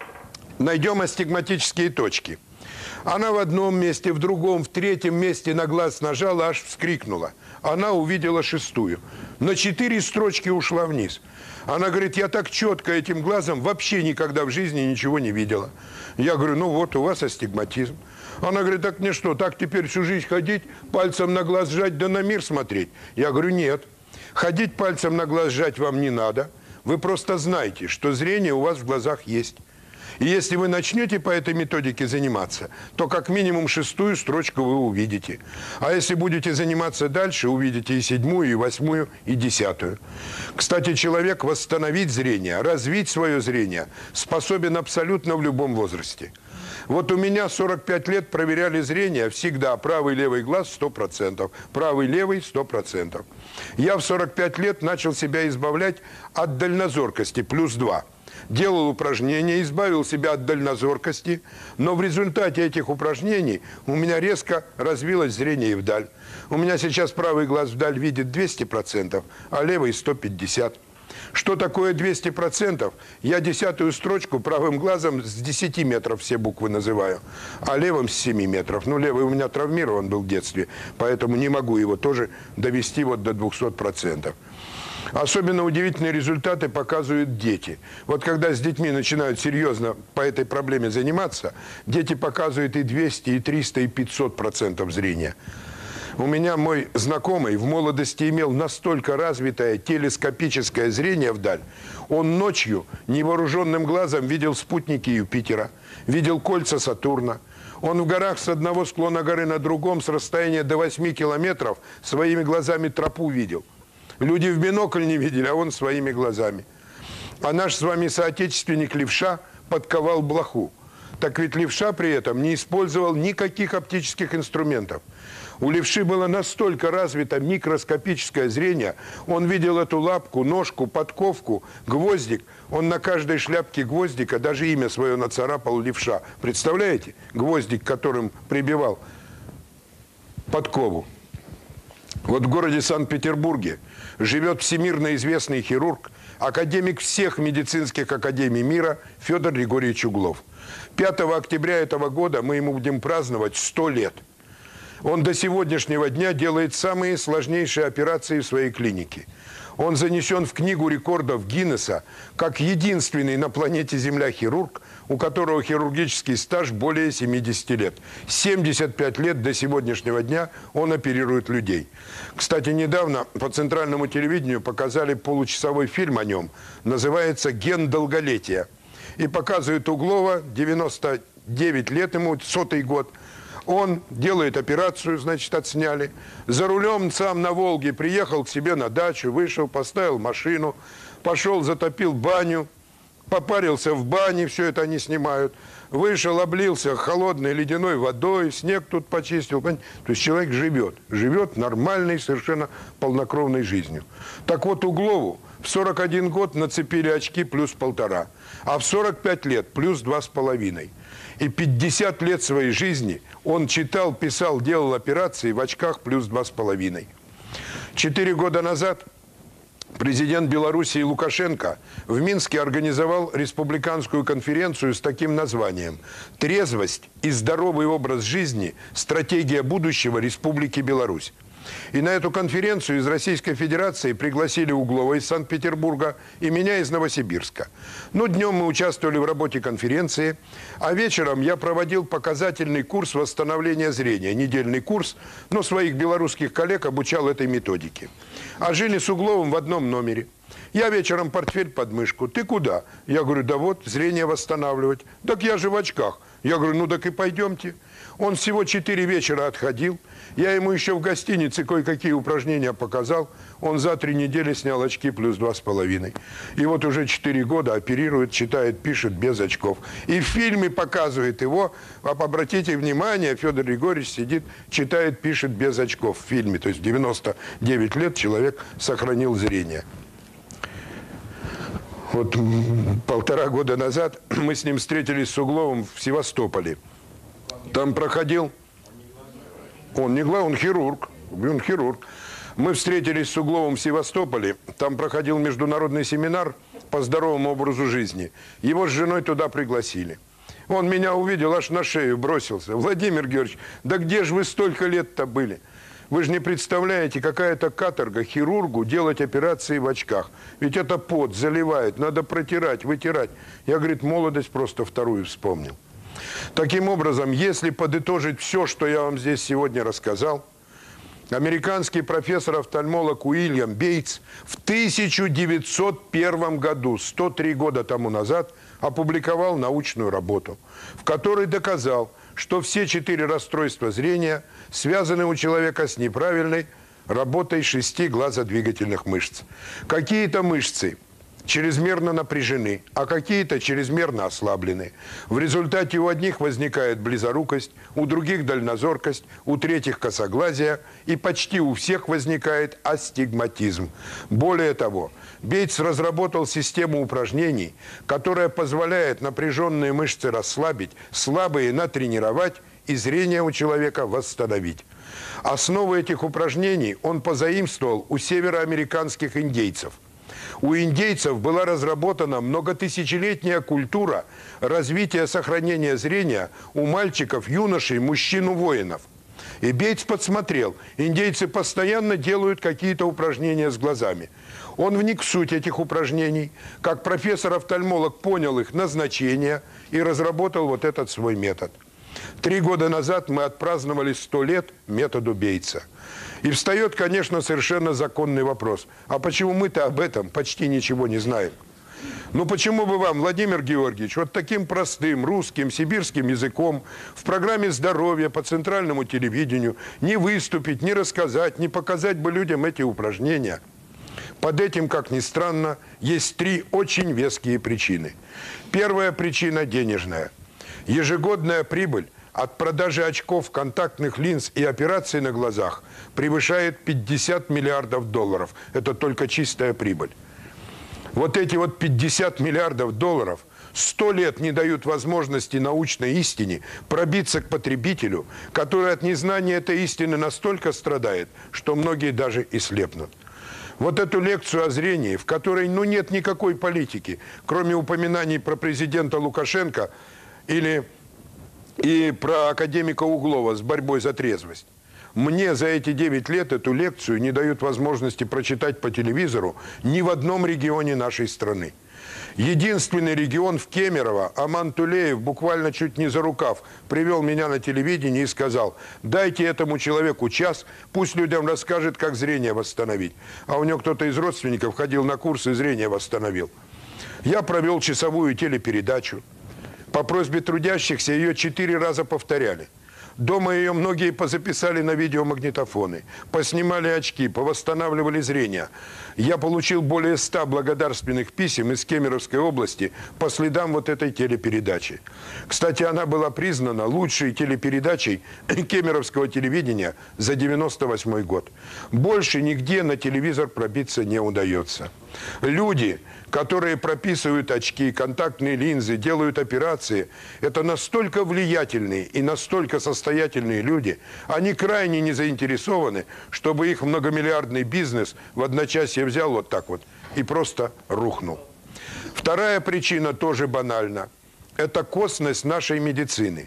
найдем астигматические точки. Она в одном месте, в другом, в третьем месте на глаз нажала, аж вскрикнула. Она увидела шестую. На 4 строчки ушла вниз. Она говорит, я так четко этим глазом вообще никогда в жизни ничего не видела. Я говорю, ну вот, у вас астигматизм. Она говорит, так мне что, так теперь всю жизнь ходить, пальцем на глаз сжать, да на мир смотреть? Я говорю, нет. Ходить пальцем на глаз сжать вам не надо. Вы просто знаете, что зрение у вас в глазах есть. И если вы начнете по этой методике заниматься, то как минимум 6-ю строчку вы увидите. А если будете заниматься дальше, увидите и 7-ю, и 8-ю, и 10-ю. Кстати, человек восстановить зрение, развить свое зрение способен абсолютно в любом возрасте. Вот у меня 45 лет проверяли зрение всегда. Правый, левый глаз 100%. Правый, левый 100%. Я в 45 лет начал себя избавлять от дальнозоркости, +2. Делал упражнения, избавил себя от дальнозоркости, но в результате этих упражнений у меня резко развилось зрение и вдаль. У меня сейчас правый глаз вдаль видит 200%, а левый 150%. Что такое 200%? Я 10-ю строчку правым глазом с 10 метров все буквы называю, а левым с 7 метров. Ну, левый у меня травмирован был в детстве, поэтому не могу его тоже довести вот до 200%. Особенно удивительные результаты показывают дети. Вот когда с детьми начинают серьезно по этой проблеме заниматься, дети показывают и 200, и 300, и 500% зрения. У меня мой знакомый в молодости имел настолько развитое телескопическое зрение вдаль. Он ночью невооруженным глазом видел спутники Юпитера, видел кольца Сатурна. Он в горах с одного склона горы на другом с расстояния до 8 километров своими глазами тропу видел. Люди в бинокль не видели, а он своими глазами. А наш с вами соотечественник Левша подковал блоху. Так ведь Левша при этом не использовал никаких оптических инструментов. У левши было настолько развито микроскопическое зрение, он видел эту лапку, ножку, подковку, гвоздик. Он на каждой шляпке гвоздика даже имя свое нацарапал Левша. Представляете? Гвоздик, которым прибивал подкову. Вот в городе Санкт-Петербурге живет всемирно известный хирург, академик всех медицинских академий мира Федор Григорьевич Углов. 5 октября этого года мы ему будем праздновать 100 лет. Он до сегодняшнего дня делает самые сложнейшие операции в своей клинике. Он занесен в книгу рекордов Гиннесса как единственный на планете Земля хирург, у которого хирургический стаж более 70 лет. 75 лет до сегодняшнего дня он оперирует людей. Кстати, недавно по центральному телевидению показали получасовой фильм о нем. Называется «Ген долголетия». И показывает Углова, 99 лет ему, 100-й год. Он делает операцию, значит, отсняли. За рулем сам на Волге приехал к себе на дачу, вышел, поставил машину, пошел, затопил баню, попарился в бане, все это они снимают. Вышел, облился холодной ледяной водой, снег тут почистил. То есть человек живет нормальной, совершенно полнокровной жизнью. Так вот, Углову в 41 год нацепили очки плюс 1,5, а в 45 лет плюс 2,5. И 50 лет своей жизни он читал, писал, делал операции в очках плюс 2,5. 4 года назад президент Белоруссии Лукашенко в Минске организовал республиканскую конференцию с таким названием «Трезвость и здоровый образ жизни. Стратегия будущего Республики Беларусь». И на эту конференцию из Российской Федерации пригласили Углова из Санкт-Петербурга и меня из Новосибирска. Ну, днем мы участвовали в работе конференции, а вечером я проводил показательный курс восстановления зрения, недельный курс, но своих белорусских коллег обучал этой методике. А жили с Угловым в одном номере. Я вечером портфель под мышку. Ты куда? Я говорю, да вот, зрение восстанавливать. Так я же в очках. Я говорю, ну так и пойдемте. Он всего 4 вечера отходил. Я ему еще в гостинице кое-какие упражнения показал. Он за 3 недели снял очки плюс 2,5. И вот уже 4 года оперирует, читает, пишет без очков. И в фильме показывает его. Обратите внимание, Федор Григорьевич сидит, читает, пишет без очков в фильме. То есть 99 лет человек сохранил зрение. Вот 1,5 года назад мы с ним встретились с Угловым в Севастополе. Там проходил... Он не главный, он хирург. Он хирург. Мы встретились с Угловым в Севастополе. Там проходил международный семинар по здоровому образу жизни. Его с женой туда пригласили. Он меня увидел, аж на шею бросился. Владимир Георгиевич, да где же вы столько лет-то были? Вы же не представляете, какая-то каторга хирургу делать операции в очках. Ведь это пот заливает, надо протирать, вытирать. Я, говорит, молодость просто вторую вспомнил. Таким образом, если подытожить все, что я вам здесь сегодня рассказал, американский профессор-офтальмолог Уильям Бейтс в 1901 году, 103 года тому назад, опубликовал научную работу, в которой доказал, что все 4 расстройства зрения связаны у человека с неправильной работой 6 глазодвигательных мышц. Какие-то мышцы чрезмерно напряжены, а какие-то чрезмерно ослаблены. В результате у одних возникает близорукость, у других дальнозоркость, у третьих косоглазие, и почти у всех возникает астигматизм. Более того, Бейтс разработал систему упражнений, которая позволяет напряженные мышцы расслабить, слабые натренировать и зрение у человека восстановить. Основу этих упражнений он позаимствовал у североамериканских индейцев. У индейцев была разработана многотысячелетняя культура развития сохранения зрения у мальчиков, юношей, мужчин, у воинов. И Бейтс подсмотрел, индейцы постоянно делают какие-то упражнения с глазами. Он вник в суть этих упражнений, как профессор-офтальмолог понял их назначение и разработал вот этот свой метод. 3 года назад мы отпраздновали 100 лет методу Бейтса. И встает, конечно, совершенно законный вопрос. А почему мы-то об этом почти ничего не знаем? Ну почему бы вам, Владимир Георгиевич, вот таким простым русским, сибирским языком в программе «Здоровье» по центральному телевидению не выступить, не рассказать, не показать бы людям эти упражнения? Под этим, как ни странно, есть 3 очень веские причины. Первая причина денежная. Ежегодная прибыль от продажи очков, контактных линз и операций на глазах превышает 50 миллиардов долларов. Это только чистая прибыль. Вот эти вот 50 миллиардов долларов 100 лет не дают возможности научной истине пробиться к потребителю, который от незнания этой истины настолько страдает, что многие даже и слепнут. Вот эту лекцию о зрении, в которой нет никакой политики, кроме упоминаний про президента Лукашенко и про академика Углова с борьбой за трезвость. Мне за эти 9 лет эту лекцию не дают возможности прочитать по телевизору ни в одном регионе нашей страны. Единственный регион в Кемерово, Аман Тулеев, буквально чуть не за рукав, привел меня на телевидение и сказал: дайте этому человеку час, пусть людям расскажет, как зрение восстановить. А у него кто-то из родственников ходил на курс и зрение восстановил. Я провел часовую телепередачу. По просьбе трудящихся ее 4 раза повторяли. Дома ее многие позаписали на видеомагнитофоны, поснимали очки, повосстанавливали зрение. Я получил более 100 благодарственных писем из Кемеровской области по следам вот этой телепередачи. Кстати, она была признана лучшей телепередачей кемеровского телевидения за 98 год. Больше нигде на телевизор пробиться не удается. Люди, которые прописывают очки, контактные линзы, делают операции, это настолько влиятельные и настолько состоятельные люди, они крайне не заинтересованы, чтобы их многомиллиардный бизнес в одночасье взял вот так вот и просто рухнул. Вторая причина тоже банальна. Это косность нашей медицины.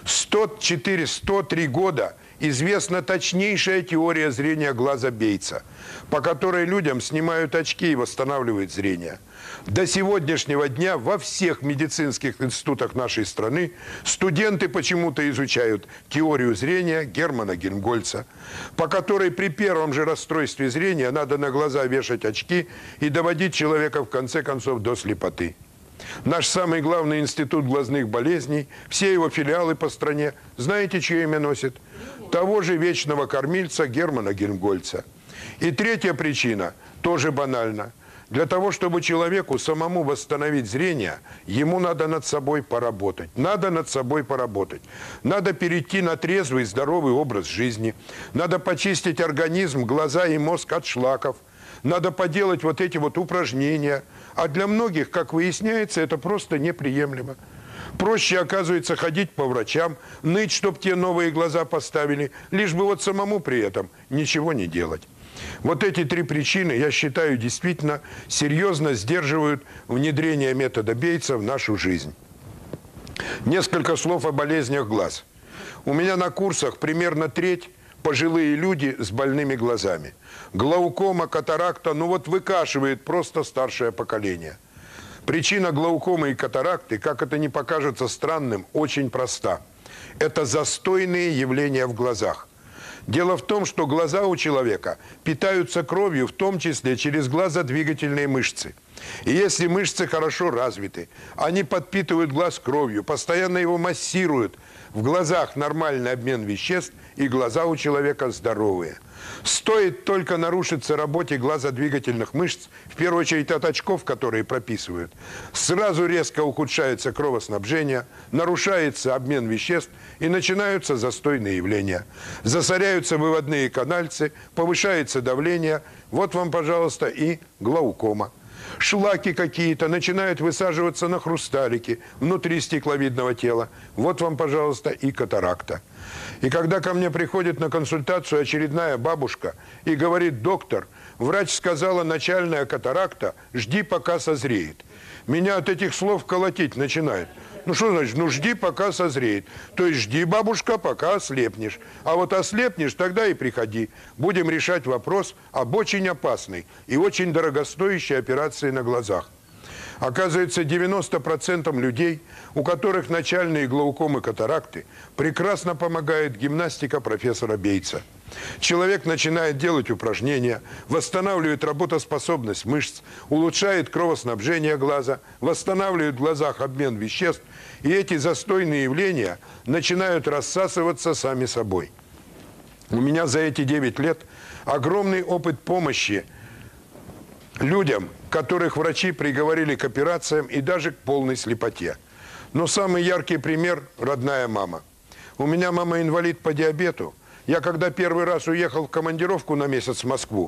103 года известна точнейшая теория зрения глаза Бейтса, по которой людям снимают очки и восстанавливают зрение. До сегодняшнего дня во всех медицинских институтах нашей страны студенты почему-то изучают теорию зрения Германа Гельмгольца, по которой при первом же расстройстве зрения надо на глаза вешать очки и доводить человека в конце концов до слепоты. Наш самый главный институт глазных болезней, все его филиалы по стране, знаете, чье имя носит? Того же вечного кормильца Германа Гельмгольца. И третья причина тоже банальна. Для того, чтобы человеку самому восстановить зрение, ему надо над собой поработать. Надо над собой поработать. Надо перейти на трезвый, здоровый образ жизни. Надо почистить организм, глаза и мозг от шлаков. Надо поделать вот эти вот упражнения. А для многих, как выясняется, это просто неприемлемо. Проще, оказывается, ходить по врачам, ныть, чтоб те новые глаза поставили, лишь бы вот самому при этом ничего не делать. Вот эти три причины, я считаю, действительно серьезно сдерживают внедрение метода Бейтса в нашу жизнь. Несколько слов о болезнях глаз. У меня на курсах примерно треть пожилые люди с больными глазами. Глаукома, катаракта, ну вот выкашивает просто старшее поколение. Причина глаукомы и катаракты, как это не покажется странным, очень проста. Это застойные явления в глазах. Дело в том, что глаза у человека питаются кровью, в том числе через глазодвигательные мышцы. И если мышцы хорошо развиты, они подпитывают глаз кровью, постоянно его массируют. В глазах нормальный обмен веществ, и глаза у человека здоровые. Стоит только нарушиться работе глазодвигательных мышц, в первую очередь от очков, которые прописывают, сразу резко ухудшается кровоснабжение, нарушается обмен веществ и начинаются застойные явления. Засоряются выводные канальцы, повышается давление. Вот вам, пожалуйста, и глаукома. Шлаки какие-то начинают высаживаться на хрусталики внутри стекловидного тела. Вот вам, пожалуйста, и катаракта. И когда ко мне приходит на консультацию очередная бабушка и говорит: доктор, врач сказала, начальная катаракта, жди, пока созреет. Меня от этих слов колотить начинает. Ну что значит? Ну жди, пока созреет. То есть жди, бабушка, пока ослепнешь. А вот ослепнешь, тогда и приходи. Будем решать вопрос об очень опасной и очень дорогостоящей операции на глазах. Оказывается, 90% людей, у которых начальные глаукомы, катаракты, прекрасно помогает гимнастика профессора Бейтса. Человек начинает делать упражнения, восстанавливает работоспособность мышц, улучшает кровоснабжение глаза, восстанавливает в глазах обмен веществ, и эти застойные явления начинают рассасываться сами собой. У меня за эти 9 лет огромный опыт помощи людям, которых врачи приговорили к операциям и даже к полной слепоте. Но самый яркий пример – родная мама. У меня мама инвалид по диабету. Я когда первый раз уехал в командировку на месяц в Москву,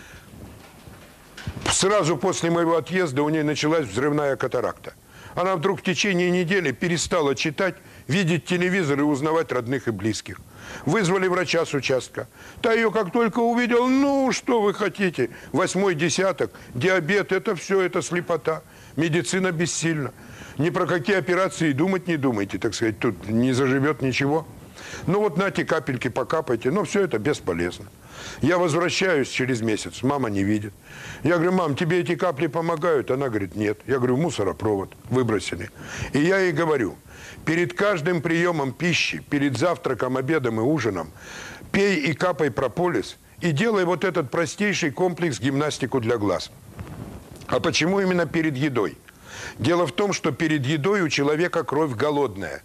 сразу после моего отъезда у нее началась взрывная катаракта. Она вдруг в течение недели перестала читать, видеть телевизор и узнавать родных и близких. Вызвали врача с участка. Та ее как только увидел: ну, что вы хотите, 8-й десяток, диабет, это все, это слепота. Медицина бессильна. Ни про какие операции думать не думайте, так сказать, тут не заживет ничего. Ну вот нате капельки покапайте, но все это бесполезно. Я возвращаюсь через месяц, мама не видит. Я говорю: мам, тебе эти капли помогают? Она говорит: нет. Я говорю: мусоропровод выбросили. И я ей говорю: перед каждым приемом пищи, перед завтраком, обедом и ужином пей и капай прополис и делай вот этот простейший комплекс гимнастику для глаз. А почему именно перед едой? Дело в том, что перед едой у человека кровь голодная.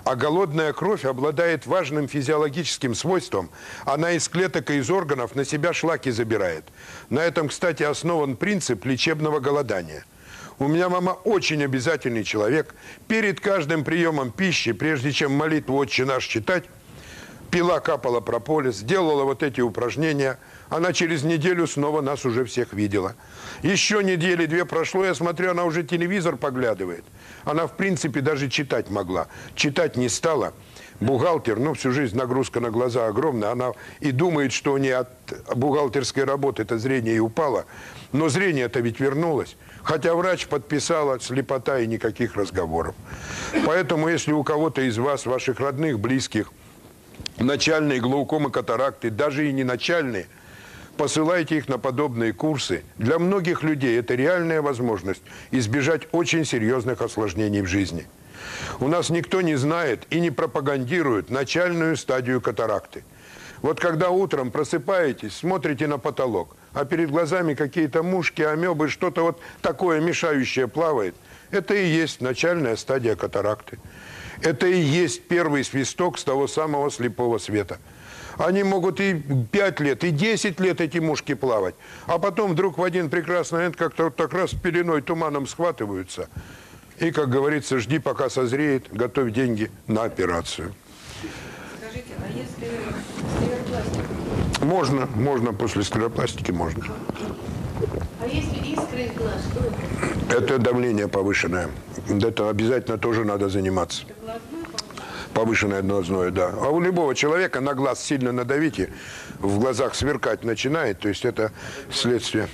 А голодная кровь обладает важным физиологическим свойством. Она из клеток и из органов на себя шлаки забирает. На этом, кстати, основан принцип лечебного голодания. У меня мама очень обязательный человек. Перед каждым приемом пищи, прежде чем молитву «Отче наш» читать, пила, капала прополис, делала вот эти упражнения. Она через неделю снова нас уже всех видела. Еще недели две прошло, я смотрю, она уже телевизор поглядывает. Она, в принципе, даже читать могла. Читать не стала. Бухгалтер, ну, всю жизнь нагрузка на глаза огромная. Она и думает, что у нее от бухгалтерской работы это зрение и упало. Но зрение-то ведь вернулось. Хотя врач подписала, слепота и никаких разговоров. Поэтому, если у кого-то из вас, ваших родных, близких, начальные глаукомы, катаракты, даже и не начальные, посылайте их на подобные курсы. Для многих людей это реальная возможность избежать очень серьезных осложнений в жизни. У нас никто не знает и не пропагандирует начальную стадию катаракты. Вот когда утром просыпаетесь, смотрите на потолок, а перед глазами какие-то мушки, амебы, что-то вот такое мешающее плавает, это и есть начальная стадия катаракты. Это и есть первый свисток с того самого слепого света. Они могут и 5 лет, и 10 лет эти мушки плавать. А потом вдруг в один прекрасный момент как-то вот так раз пеленой, туманом схватываются. И, как говорится, жди, пока созреет, готовь деньги на операцию. Скажите, а если склеропластика? Можно после склеропластики можно. А если искры из глаз, что это? Это давление повышенное. Это обязательно тоже надо заниматься. Это глазное повышение? Повышенное глазное, да. А у любого человека на глаз сильно надавите, в глазах сверкать начинает, то есть это следствие.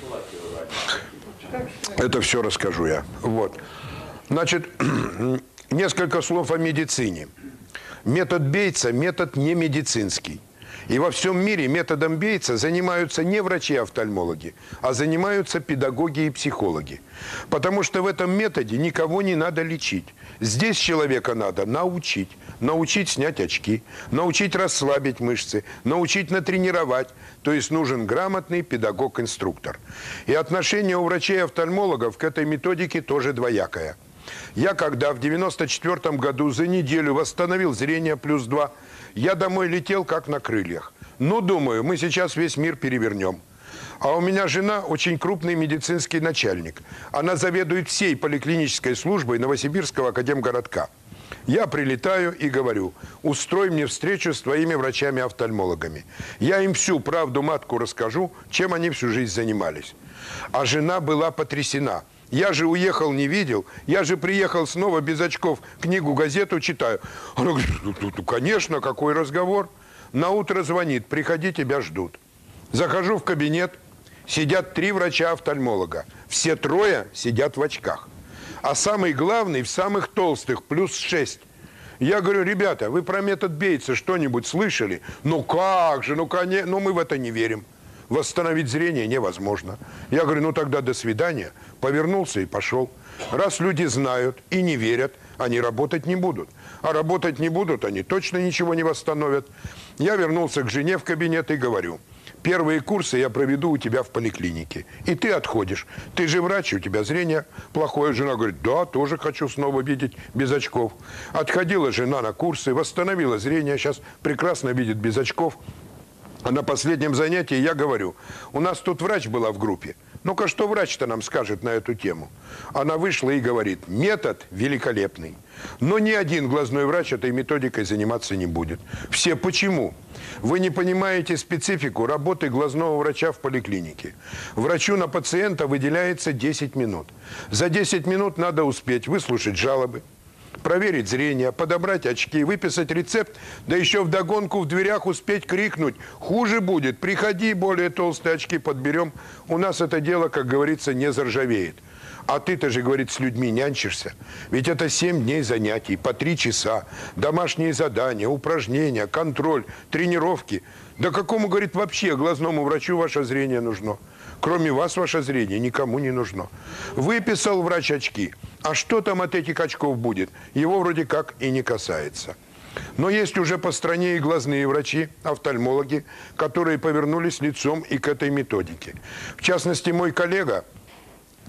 Это все расскажу я. Вот. Значит, несколько слов о медицине. Метод Бейтса – метод не медицинский. И во всем мире методом Бейтса занимаются не врачи-офтальмологи, а занимаются педагоги и психологи. Потому что в этом методе никого не надо лечить. Здесь человека надо научить. Научить снять очки, научить расслабить мышцы, научить натренировать. То есть нужен грамотный педагог-инструктор. И отношение у врачей-офтальмологов к этой методике тоже двоякое. Я когда в 1994 году за неделю восстановил зрение +2, я домой летел как на крыльях. Ну, думаю, мы сейчас весь мир перевернем. А у меня жена очень крупный медицинский начальник. Она заведует всей поликлинической службой Новосибирского академгородка. Я прилетаю и говорю: устрой мне встречу с твоими врачами-офтальмологами. Я им всю правду матку расскажу, чем они всю жизнь занимались. А жена была потрясена. Я же уехал, не видел. Я же приехал снова без очков, книгу, газету читаю. Она говорит: ну, конечно, какой разговор. Наутро звонит: приходи, тебя ждут. Захожу в кабинет, сидят 3 врача-офтальмолога. Все 3 сидят в очках. А самый главный в самых толстых, +6. Я говорю: ребята, вы про метод Бейтса что-нибудь слышали? Ну как же, ну конечно, ну мы в это не верим. Восстановить зрение невозможно. Я говорю: ну тогда до свидания. Повернулся и пошел. Раз люди знают и не верят, они работать не будут. А работать не будут, они точно ничего не восстановят. Я вернулся к жене в кабинет и говорю: первые курсы я проведу у тебя в поликлинике. И ты отходишь. Ты же врач, у тебя зрение плохое. Жена говорит: да, тоже хочу снова видеть без очков. Отходила жена на курсы, восстановила зрение, сейчас прекрасно видит без очков. А на последнем занятии я говорю: у нас тут врач была в группе. Ну-ка, что врач-то нам скажет на эту тему? Она вышла и говорит: метод великолепный. Но ни один глазной врач этой методикой заниматься не будет. Все почему? Вы не понимаете специфику работы глазного врача в поликлинике. Врачу на пациента выделяется 10 минут. За 10 минут надо успеть выслушать жалобы, проверить зрение, подобрать очки, выписать рецепт, да еще вдогонку в дверях успеть крикнуть: хуже будет, приходи, более толстые очки подберем. У нас это дело, как говорится, не заржавеет. А ты-то же, говорит, с людьми нянчишься. Ведь это 7 дней занятий, по 3 часа, домашние задания, упражнения, контроль, тренировки. Да какому, говорит, вообще глазному врачу ваше зрение нужно? Кроме вас ваше зрение никому не нужно. Выписал врач очки. А что там от этих очков будет? Его вроде как и не касается. Но есть уже по стране и глазные врачи, офтальмологи, которые повернулись лицом и к этой методике. В частности, мой коллега,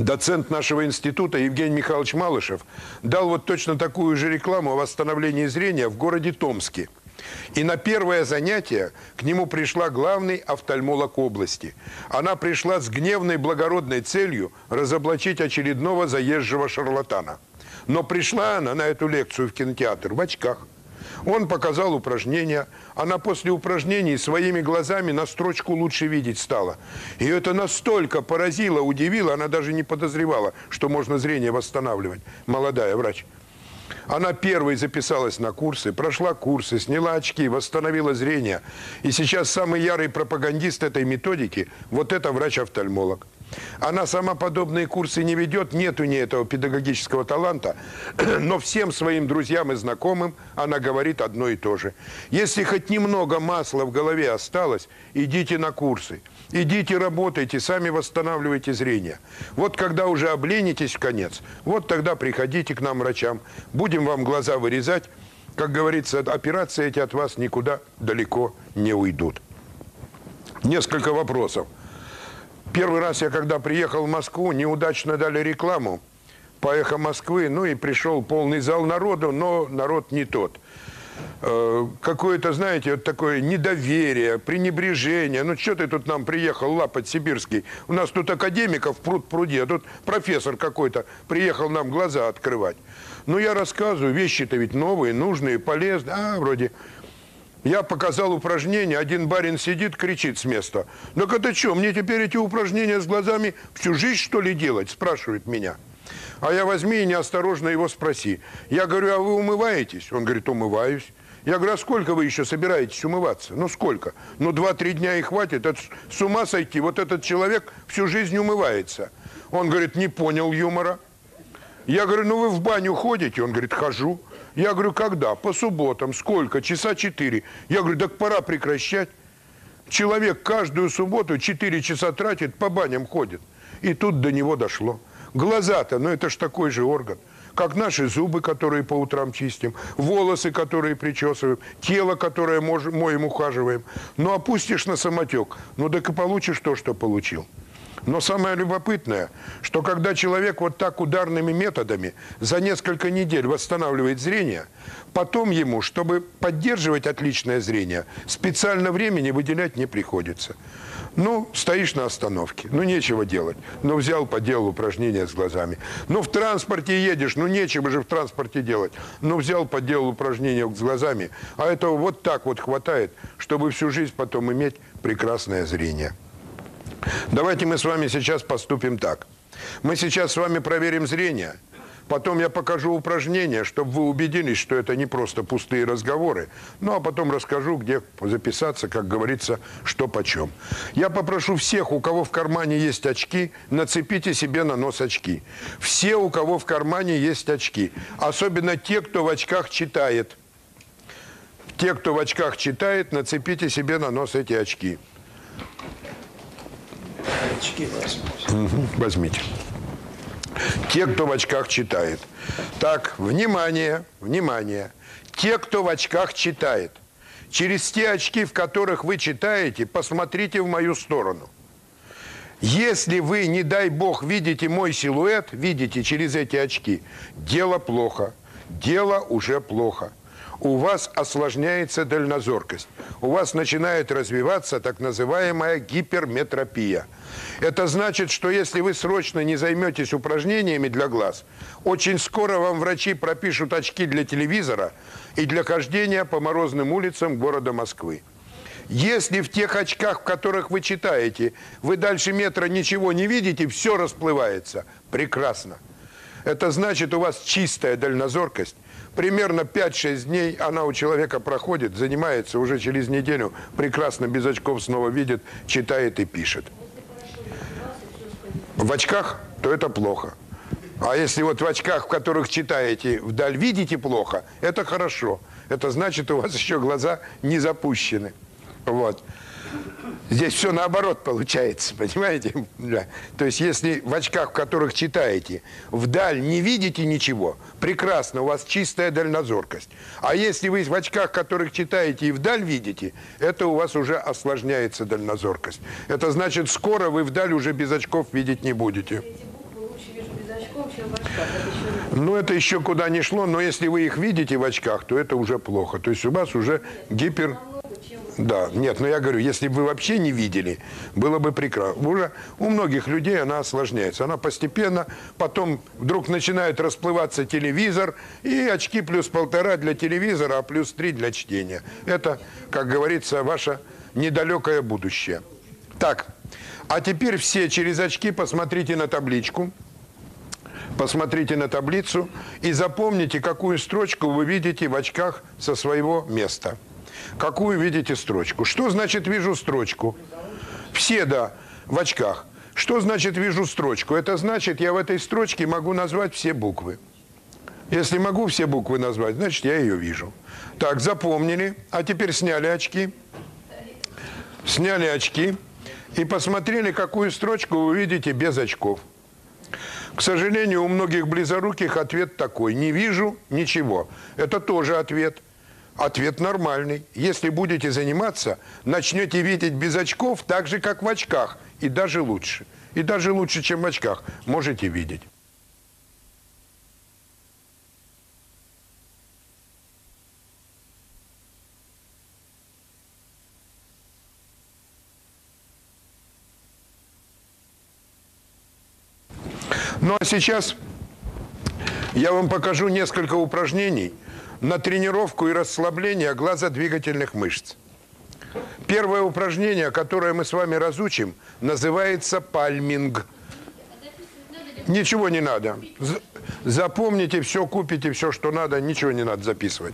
доцент нашего института Евгений Михайлович Малышев дал вот точно такую же рекламу о восстановлении зрения в городе Томске. И на первое занятие к нему пришла главный офтальмолог области. Она пришла с гневной благородной целью разоблачить очередного заезжего шарлатана. Но пришла она на эту лекцию в кинотеатр в очках. Он показал упражнения. Она после упражнений своими глазами на строчку лучше видеть стала. И это настолько поразило, удивило, она даже не подозревала, что можно зрение восстанавливать. Молодая врач. Она первой записалась на курсы, прошла курсы, сняла очки, восстановила зрение. И сейчас самый ярый пропагандист этой методики – вот это врач-офтальмолог. Она сама подобные курсы не ведет, нет у нее этого педагогического таланта, но всем своим друзьям и знакомым она говорит одно и то же. Если хоть немного масла в голове осталось, идите на курсы, идите работайте, сами восстанавливайте зрение. Вот когда уже обленитесь в конец, вот тогда приходите к нам, врачам, будем вам глаза вырезать. Как говорится, операции эти от вас никуда далеко не уйдут. Несколько вопросов. Первый раз я, когда приехал в Москву, неудачно дали рекламу по «Эхо Москвы», ну и пришел полный зал народу, но народ не тот. Какое-то, знаете, вот такое недоверие, пренебрежение. Ну, что ты тут нам приехал лапать сибирский? У нас тут академиков пруд-пруди, а тут профессор какой-то приехал нам глаза открывать. Ну, я рассказываю, вещи-то ведь новые, нужные, полезные. Вроде... Я показал упражнение, один барин сидит, кричит с места. «Так это что, мне теперь эти упражнения с глазами всю жизнь, что ли, делать?» Спрашивает меня. А я возьми и неосторожно его спроси. Я говорю, а вы умываетесь? Он говорит, умываюсь. Я говорю, а сколько вы еще собираетесь умываться? Ну, сколько? Ну, 2-3 дня и хватит. Это с ума сойти. Вот этот человек всю жизнь умывается. Он говорит, не понял юмора. Я говорю, ну, вы в баню ходите? Он говорит, хожу. Я говорю, когда? По субботам. Сколько? Часа 4. Я говорю, так пора прекращать. Человек каждую субботу 4 часа тратит, по баням ходит. И тут до него дошло. Глаза-то, ну это ж такой же орган. Как наши зубы, которые по утрам чистим, волосы, которые причесываем, тело, которое моем, ухаживаем. Ну, опустишь на самотек, ну так и получишь то, что получил. Но самое любопытное, что когда человек вот так ударными методами за несколько недель восстанавливает зрение, потом ему, чтобы поддерживать отличное зрение, специально времени выделять не приходится. Ну, стоишь на остановке, ну, нечего делать. Ну, взял, поделал упражнения с глазами. Ну, в транспорте едешь, ну, нечего же в транспорте делать. Ну, взял, поделал упражнения с глазами. А этого вот так вот хватает, чтобы всю жизнь потом иметь прекрасное зрение. Давайте мы с вами сейчас поступим так. Мы сейчас с вами проверим зрение. Потом я покажу упражнения, чтобы вы убедились, что это не просто пустые разговоры. Ну, а потом расскажу, где записаться, как говорится, что почем. Я попрошу всех, у кого в кармане есть очки, нацепите себе на нос очки. Все, у кого в кармане есть очки. Особенно те, кто в очках читает. Те, кто в очках читает, нацепите себе на нос эти очки. Очки возьмите. Возьмите. Те, кто в очках читает. Так, внимание, внимание. Те, кто в очках читает. Через те очки, в которых вы читаете, посмотрите в мою сторону. Если вы, не дай бог, видите мой силуэт, видите через эти очки, дело плохо. Дело уже плохо. У вас осложняется дальнозоркость. У вас начинает развиваться так называемая гиперметропия. Это значит, что если вы срочно не займетесь упражнениями для глаз, очень скоро вам врачи пропишут очки для телевизора и для хождения по морозным улицам города Москвы. Если в тех очках, в которых вы читаете, вы дальше метра ничего не видите, все расплывается. Прекрасно. Это значит, у вас чистая дальнозоркость. Примерно 5-6 дней она у человека проходит, занимается, уже через неделю прекрасно без очков снова видит, читает и пишет. В очках, то это плохо. А если вот в очках, в которых читаете, вдаль видите плохо, это хорошо. Это значит, у вас еще глаза не запущены. Вот. Здесь все наоборот получается, понимаете? Да. То есть, если в очках, в которых читаете, вдаль не видите ничего, прекрасно, у вас чистая дальнозоркость. А если вы в очках, в которых читаете, и вдаль видите, это у вас уже осложняется дальнозоркость. Это значит, скоро вы вдаль уже без очков видеть не будете. еще в очках. Это еще... Ну, это еще куда ни шло, но если вы их видите в очках, то это уже плохо. То есть у вас уже гипер... Да, нет, но я говорю, если бы вы вообще не видели, было бы прекрасно. Уже у многих людей она осложняется. Она постепенно, потом вдруг начинает расплываться телевизор, и очки плюс 1,5 для телевизора, а плюс 3 для чтения. Это, как говорится, ваше недалекое будущее. Так, а теперь все через очки посмотрите на табличку. Посмотрите на таблицу и запомните, какую строчку вы видите в очках со своего места. Какую видите строчку? Что значит «вижу строчку»? Все, да, в очках. Что значит «вижу строчку»? Это значит, я в этой строчке могу назвать все буквы. Если могу все буквы назвать, значит, я ее вижу. Так, запомнили. А теперь сняли очки. Сняли очки и посмотрели, какую строчку вы видите без очков. К сожалению, у многих близоруких ответ такой: не вижу ничего. Это тоже ответ. Ответ нормальный. Если будете заниматься, начнете видеть без очков так же, как в очках. И даже лучше. И даже лучше, чем в очках. Можете видеть. Ну а сейчас я вам покажу несколько упражнений на тренировку и расслабление глазодвигательных мышц. Первое упражнение, которое мы с вами разучим, называется пальминг. Ничего не надо. Запомните все, купите все, что надо, ничего не надо записывать.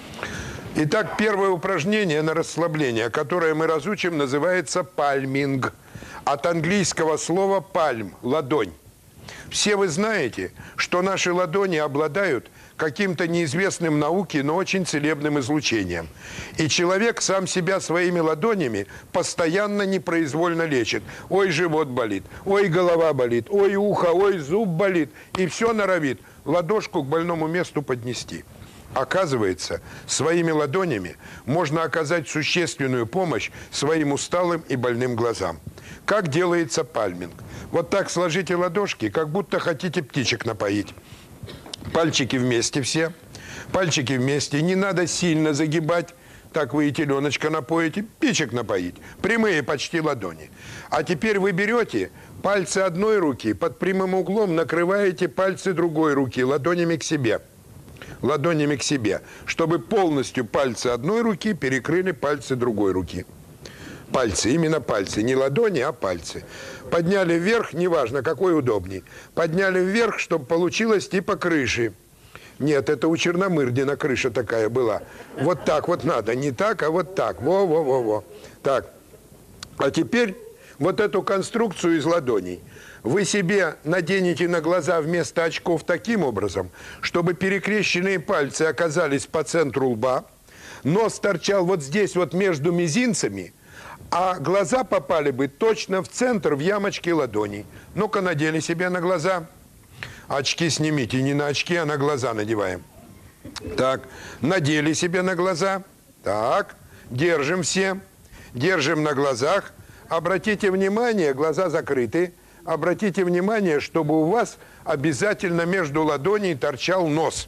Итак, первое упражнение на расслабление, которое мы разучим, называется пальминг. От английского слова пальм – ладонь. Все вы знаете, что наши ладони обладают каким-то неизвестным науке, но очень целебным излучением. И человек сам себя своими ладонями постоянно непроизвольно лечит. Ой, живот болит, ой, голова болит, ой, ухо, ой, зуб болит. И все норовит ладошку к больному месту поднести. Оказывается, своими ладонями можно оказать существенную помощь своим усталым и больным глазам. Как делается пальминг? Вот так сложите ладошки, как будто хотите птичек напоить. Пальчики вместе все. Пальчики вместе. Не надо сильно загибать. Так вы и теленочка напоите, птичек напоить. Прямые почти ладони. А теперь вы берете пальцы одной руки, под прямым углом накрываете пальцы другой руки ладонями к себе. Ладонями к себе. Чтобы полностью пальцы одной руки перекрыли пальцы другой руки. Пальцы, именно пальцы. Не ладони, а пальцы. Подняли вверх, неважно, какой удобней. Подняли вверх, чтобы получилось типа крыши. Нет, это у Черномырдина крыша такая была. Вот так вот надо. Не так, а вот так. Во-во-во-во. Так. А теперь вот эту конструкцию из ладоней вы себе наденете на глаза вместо очков таким образом, чтобы перекрещенные пальцы оказались по центру лба, нос торчал вот здесь вот между мизинцами, а глаза попали бы точно в центр, в ямочки ладоней. Ну-ка, надели себе на глаза. Очки снимите, не на очки, а на глаза надеваем. Так, надели себе на глаза. Так, держим все. Держим на глазах. Обратите внимание, глаза закрыты. Обратите внимание, чтобы у вас обязательно между ладоней торчал нос.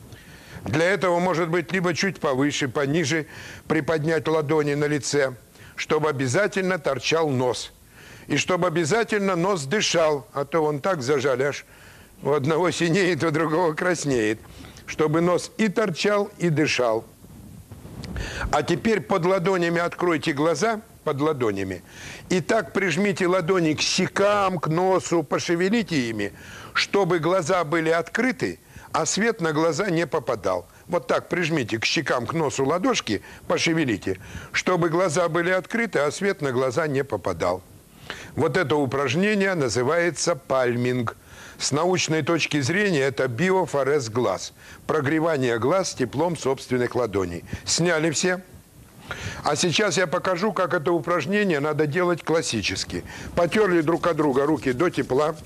Для этого, может быть, либо чуть повыше, пониже приподнять ладони на лице, чтобы обязательно торчал нос. И чтобы обязательно нос дышал, а то вон так зажали, аж у одного синеет, у другого краснеет. Чтобы нос и торчал, и дышал. А теперь под ладонями откройте глаза, под ладонями, и так прижмите ладони к щекам, к носу, пошевелите ими, чтобы глаза были открыты, а свет на глаза не попадал. Вот так прижмите к щекам, к носу ладошки, пошевелите, чтобы глаза были открыты, а свет на глаза не попадал. Вот это упражнение называется пальминг. С научной точки зрения это биофорез глаз. Прогревание глаз теплом собственных ладоней. Сняли все? А сейчас я покажу, как это упражнение надо делать классически. Потерли друг от друга руки до тепла.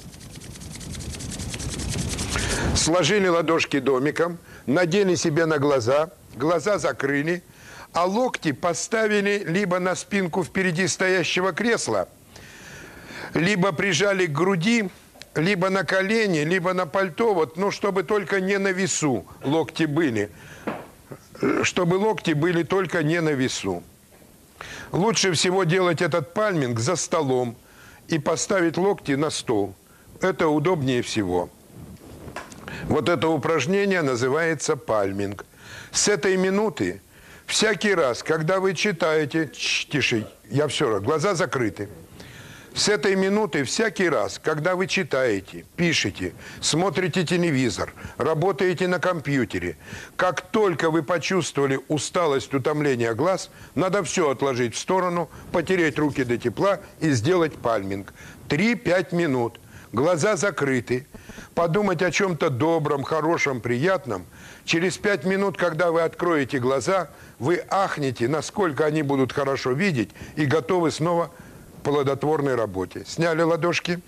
Сложили ладошки домиком. Надели себе на глаза. Глаза закрыли. А локти поставили либо на спинку впереди стоящего кресла, либо прижали к груди либо на колени, либо на пальто, вот, ну, чтобы только не на весу локти были. Чтобы локти были только не на весу. Лучше всего делать этот пальминг за столом и поставить локти на стол. Это удобнее всего. Вот это упражнение называется пальминг. С этой минуты всякий раз, когда вы читаете, тише, я все, глаза закрыты. С этой минуты всякий раз, когда вы читаете, пишете, смотрите телевизор, работаете на компьютере, как только вы почувствовали усталость, утомление глаз, надо все отложить в сторону, потереть руки до тепла и сделать пальминг. 3-5 минут. Глаза закрыты. Подумать о чем-то добром, хорошем, приятном. Через 5 минут, когда вы откроете глаза, вы ахнете, насколько они будут хорошо видеть и готовы снова к плодотворной работе. Сняли ладошки?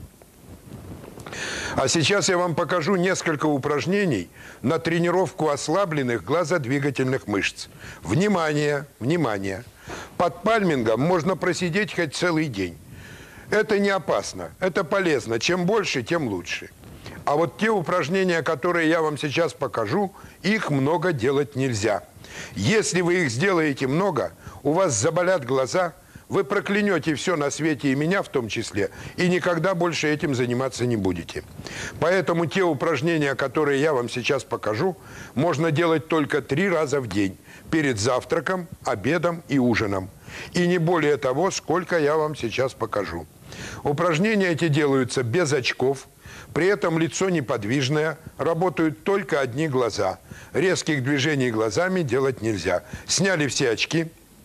А сейчас я вам покажу несколько упражнений на тренировку ослабленных глазодвигательных мышц. Внимание, внимание! Под пальмингом можно просидеть хоть целый день. Это не опасно, это полезно. Чем больше, тем лучше. А вот те упражнения, которые я вам сейчас покажу, их много делать нельзя. Если вы их сделаете много, у вас заболят глаза, вы проклянете все на свете и меня в том числе, и никогда больше этим заниматься не будете. Поэтому те упражнения, которые я вам сейчас покажу, можно делать только 3 раза в день. Перед завтраком, обедом и ужином. И не более того, сколько я вам сейчас покажу. Упражнения эти делаются без очков, при этом лицо неподвижное, работают только одни глаза. Резких движений глазами делать нельзя. Сняли все очки.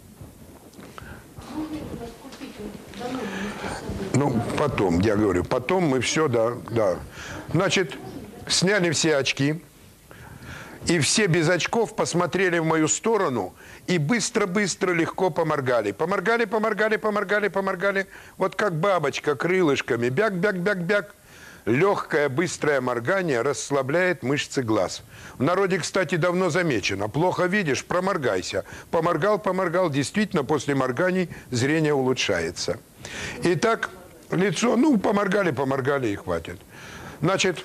Ну, потом, я говорю, потом мы все, да. Значит, сняли все очки. И все без очков посмотрели в мою сторону и быстро-быстро легко поморгали. Поморгали, поморгали, поморгали, поморгали. Вот как бабочка крылышками. Бяк-бяк-бяк-бяк. Легкое, быстрое моргание расслабляет мышцы глаз. В народе, кстати, давно замечено. Плохо видишь, проморгайся. Поморгал, поморгал. Действительно, после морганий зрение улучшается. Итак, лицо, ну, поморгали, поморгали и хватит. Значит,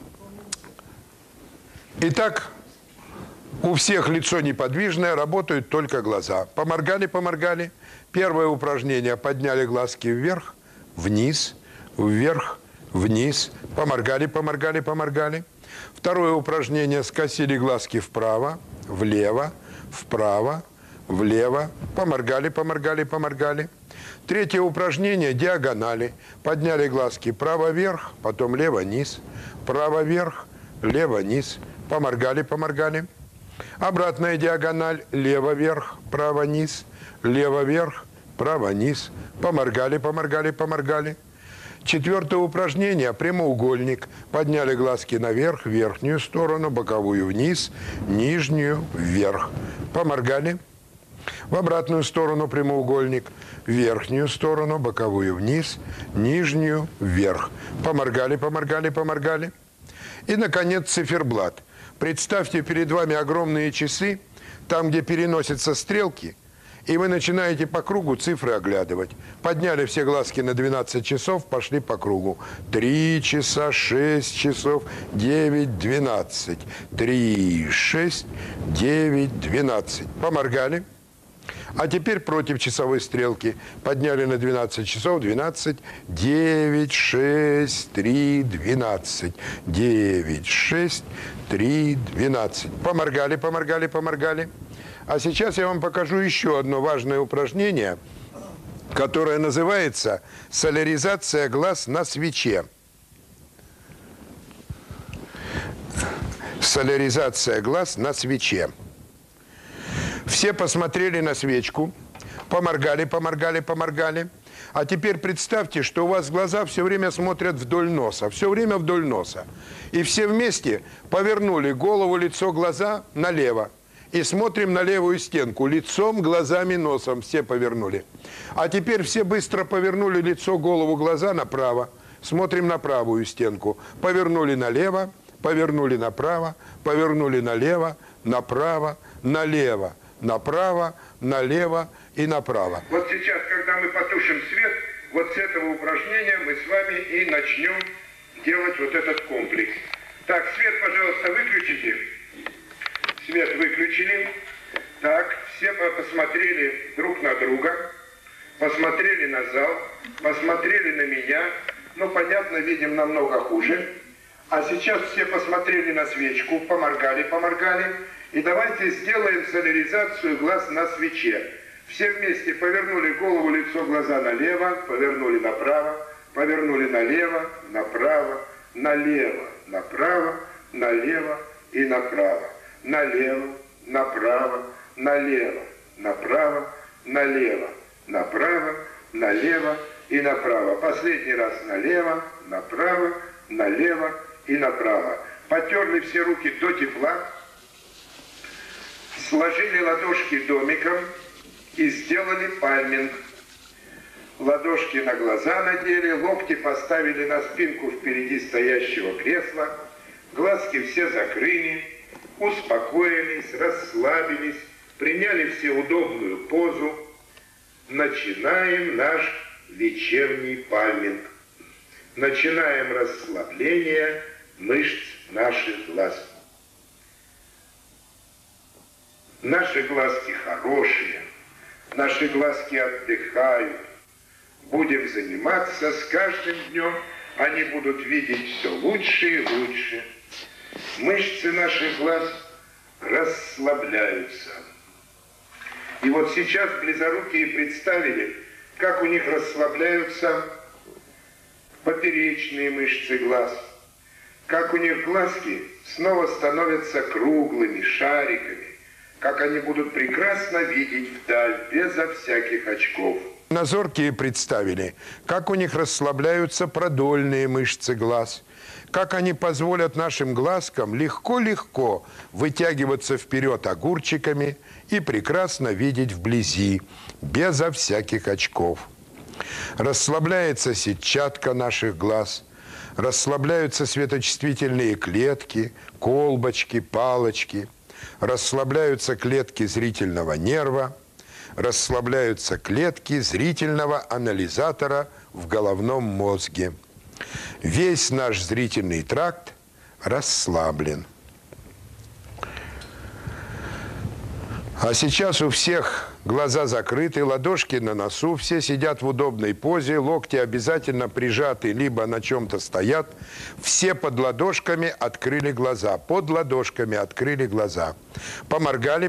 итак, у всех лицо неподвижное, работают только глаза. Поморгали, поморгали. Первое упражнение. Подняли глазки вверх, вниз, вверх, вниз. Поморгали, поморгали, поморгали. Второе упражнение. Скосили глазки вправо, влево, вправо, влево. Поморгали, поморгали, поморгали. Третье упражнение. Диагонали. Подняли глазки право-вверх, потом лево-низ, право-вверх, лево-низ. Поморгали, поморгали. Обратная диагональ. Лево-вверх, право-низ, лево-вверх, право-низ. Поморгали, поморгали, поморгали. Четвертое упражнение. Прямоугольник. Подняли глазки наверх, верхнюю сторону, боковую вниз, нижнюю вверх. Поморгали. В обратную сторону прямоугольник. Верхнюю сторону, боковую вниз, нижнюю вверх. Поморгали, поморгали, поморгали. И, наконец, циферблат. Представьте перед вами огромные часы, там, где переносятся стрелки, и вы начинаете по кругу цифры оглядывать. Подняли все глазки на 12 часов, пошли по кругу. 3 часа, 6 часов, 9, 12. 3, 6, 9, 12. Поморгали. А теперь против часовой стрелки. Подняли на 12 часов, 12, 9, 6, 3, 12. 9, 6, 3, 12. Поморгали, поморгали, поморгали. А сейчас я вам покажу еще одно важное упражнение, которое называется соляризация глаз на свече. Соляризация глаз на свече. Все посмотрели на свечку, поморгали, поморгали, поморгали. А теперь представьте, что у вас глаза все время смотрят вдоль носа, все время вдоль носа. И все вместе повернули голову, лицо, глаза налево. И смотрим на левую стенку, лицом, глазами, носом, все повернули. А теперь все быстро повернули лицо, голову, глаза направо. Смотрим на правую стенку. Повернули налево, повернули направо, повернули налево, направо, налево, направо, налево и направо. Вот сейчас, когда мы потушим свет, вот с этого упражнения мы с вами и начнем делать вот этот комплекс. Так, свет, пожалуйста, выключите. Свет выключили. Так, все посмотрели друг на друга, посмотрели на зал, посмотрели на меня. Ну, понятно, видим намного хуже. А сейчас все посмотрели на свечку, поморгали. И давайте сделаем соляризацию глаз на свече. Все вместе повернули голову, лицо, глаза налево, повернули направо, повернули налево, направо, налево, направо, налево и направо. Налево, направо, налево, направо, налево, направо, налево и направо. Последний раз налево, направо, налево и направо. Потерли все руки до тепла, сложили ладошки домиком и сделали пальминг. Ладошки на глаза надели, локти поставили на спинку впереди стоящего кресла, глазки все закрыли, успокоились, расслабились, приняли все удобную позу. Начинаем наш вечерний пальминг. Начинаем расслабление мышц наших глаз. Наши глазки хорошие, наши глазки отдыхают. Будем заниматься с каждым днем, они будут видеть все лучше и лучше. Мышцы наших глаз расслабляются. И вот сейчас близорукие представили, как у них расслабляются поперечные мышцы глаз, как у них глазки снова становятся круглыми, шариками, как они будут прекрасно видеть вдаль, безо всяких очков. Назоркие представили, как у них расслабляются продольные мышцы глаз, как они позволят нашим глазкам легко-легко вытягиваться вперед огурчиками и прекрасно видеть вблизи, безо всяких очков. Расслабляется сетчатка наших глаз, расслабляются светочувствительные клетки, колбочки, палочки, расслабляются клетки зрительного нерва, расслабляются клетки зрительного анализатора в головном мозге. Весь наш зрительный тракт расслаблен. А сейчас у всех глаза закрыты, ладошки на носу, все сидят в удобной позе, локти обязательно прижаты, либо на чем-то стоят. Все под ладошками открыли глаза, под ладошками открыли глаза. Поморгали.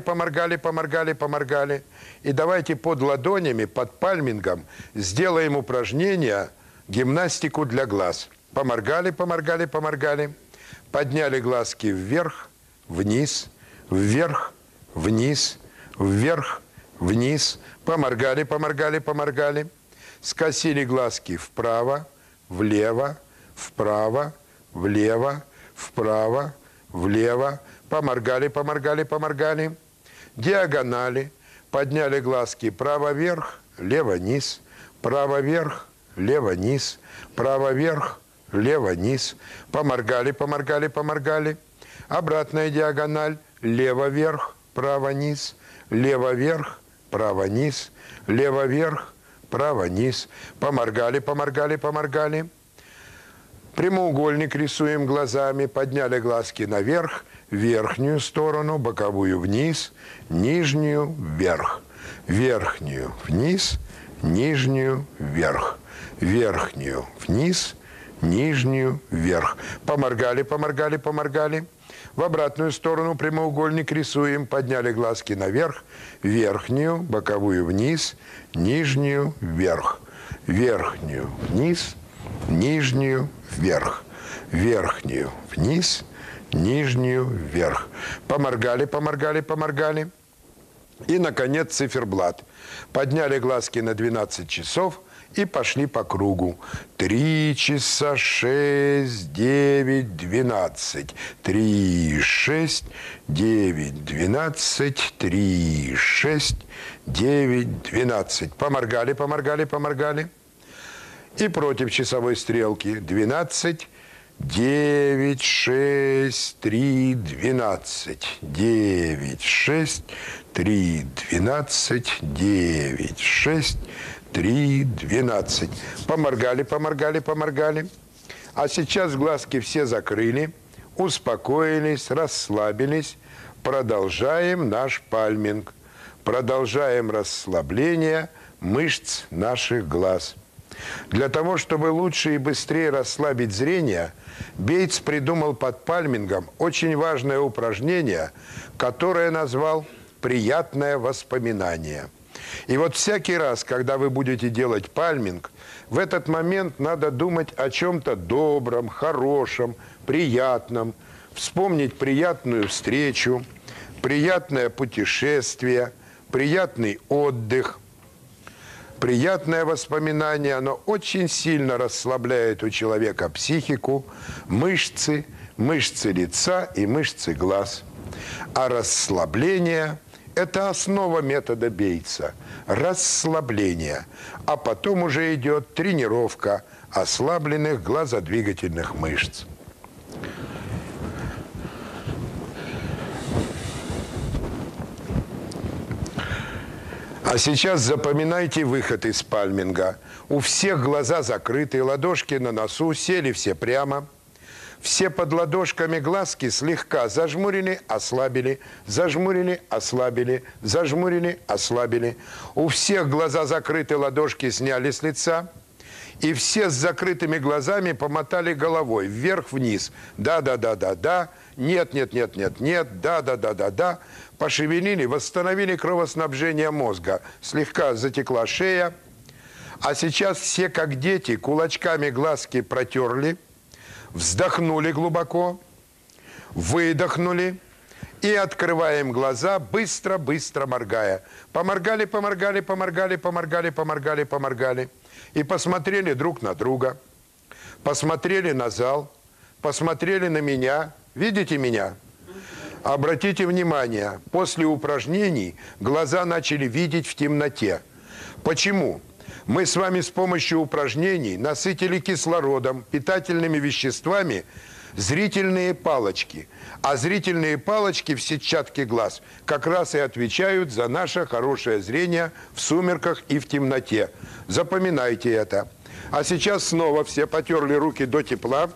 И давайте под ладонями, под пальмингом сделаем упражнение, гимнастику для глаз. Поморгали. Подняли глазки вверх, вниз, вверх, вниз, вверх, вниз. Поморгали. Скосили глазки вправо, влево, вправо, влево, вправо, влево. Поморгали. Диагонали. Подняли глазки право вверх, лево низ, право вверх, лево низ, право вверх, лево низ. Поморгали. Обратная диагональ. Лево вверх, право низ, лево вверх, право низ, лево вверх, право низ. Поморгали. Прямоугольник рисуем глазами. Подняли глазки наверх, верхнюю сторону, боковую вниз, нижнюю вверх. Верхнюю вниз, нижнюю вверх. Верхнюю вниз, нижнюю вверх. Поморгали. В обратную сторону прямоугольник рисуем. Подняли глазки наверх, верхнюю, боковую вниз, нижнюю вверх. Верхнюю вниз, нижнюю вверх. Верхнюю вниз, нижнюю вверх. Поморгали. И, наконец, циферблат. Подняли глазки на 12 часов и пошли по кругу. 3 часа, 6, 9, 12. 3, 6, 9, 12. 3, 6, 9, 12. Поморгали. И против часовой стрелки. 12, 9, 6, 3, 12. 9, 6, 3, 12. 9, 6, 3, 12. Поморгали. А сейчас глазки все закрыли, успокоились, расслабились. Продолжаем наш пальминг. Продолжаем расслабление мышц наших глаз. Для того, чтобы лучше и быстрее расслабить зрение, Бейтс придумал под пальмингом очень важное упражнение, которое назвал «приятное воспоминание». И вот всякий раз, когда вы будете делать пальминг, в этот момент надо думать о чем-то добром, хорошем, приятном, вспомнить приятную встречу, приятное путешествие, приятный отдых. Приятное воспоминание, оно очень сильно расслабляет у человека психику, мышцы лица и мышцы глаз. А расслабление – это основа метода Бейтса. Расслабление. А потом уже идет тренировка ослабленных глазодвигательных мышц. А сейчас запоминайте выход из пальминга. У всех глаза закрыты, ладошки на носу, сели все прямо. Все под ладошками глазки слегка зажмурили, ослабили, зажмурили, ослабили, зажмурили, ослабили. У всех глаза закрыты, ладошки сняли с лица. И все с закрытыми глазами помотали головой вверх-вниз. Да-да-да-да-да, нет-нет-нет-нет-нет, да-да-да-да-да. Пошевелили, восстановили кровоснабжение мозга. Слегка затекла шея. А сейчас все, как дети, кулачками глазки протерли, вздохнули глубоко, выдохнули и открываем глаза, быстро-быстро моргая. Поморгали, поморгали, поморгали, поморгали, поморгали, поморгали. И посмотрели друг на друга, посмотрели на зал, посмотрели на меня. Видите меня? Обратите внимание, после упражнений глаза начали видеть в темноте. Почему? Мы с вами с помощью упражнений насытили кислородом, питательными веществами зрительные палочки. А зрительные палочки в сетчатке глаз как раз и отвечают за наше хорошее зрение в сумерках и в темноте. Запоминайте это. А сейчас снова все потерли руки до тепла.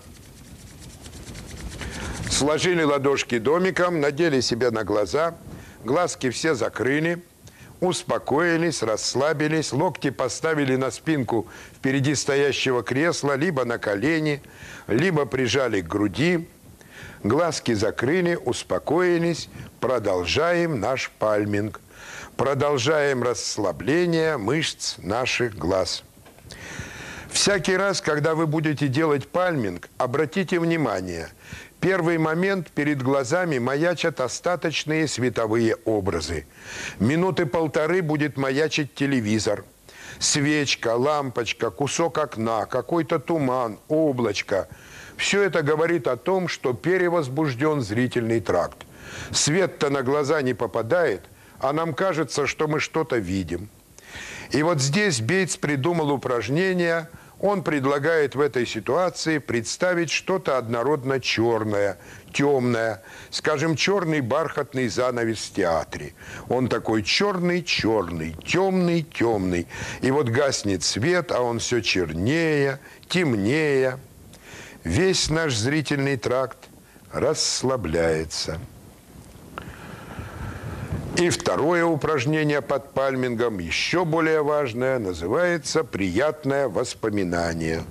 Сложили ладошки домиком, надели себе на глаза, глазки все закрыли, успокоились, расслабились, локти поставили на спинку впереди стоящего кресла, либо на колени, либо прижали к груди, глазки закрыли, успокоились, продолжаем наш пальминг, продолжаем расслабление мышц наших глаз. Всякий раз, когда вы будете делать пальминг, обратите внимание – первый момент перед глазами маячат остаточные световые образы. Минуты полторы будет маячить телевизор. Свечка, лампочка, кусок окна, какой-то туман, облачко. Все это говорит о том, что перевозбужден зрительный тракт. Свет-то на глаза не попадает, а нам кажется, что мы что-то видим. И вот здесь Бейтс придумал упражнение. Он предлагает в этой ситуации представить что-то однородно черное, темное. Скажем, черный бархатный занавес в театре. Он такой черный-черный, темный-темный. И вот гаснет свет, а он все чернее, темнее. Весь наш зрительный тракт расслабляется. И второе упражнение под пальмингом, еще более важное, называется «приятное воспоминание».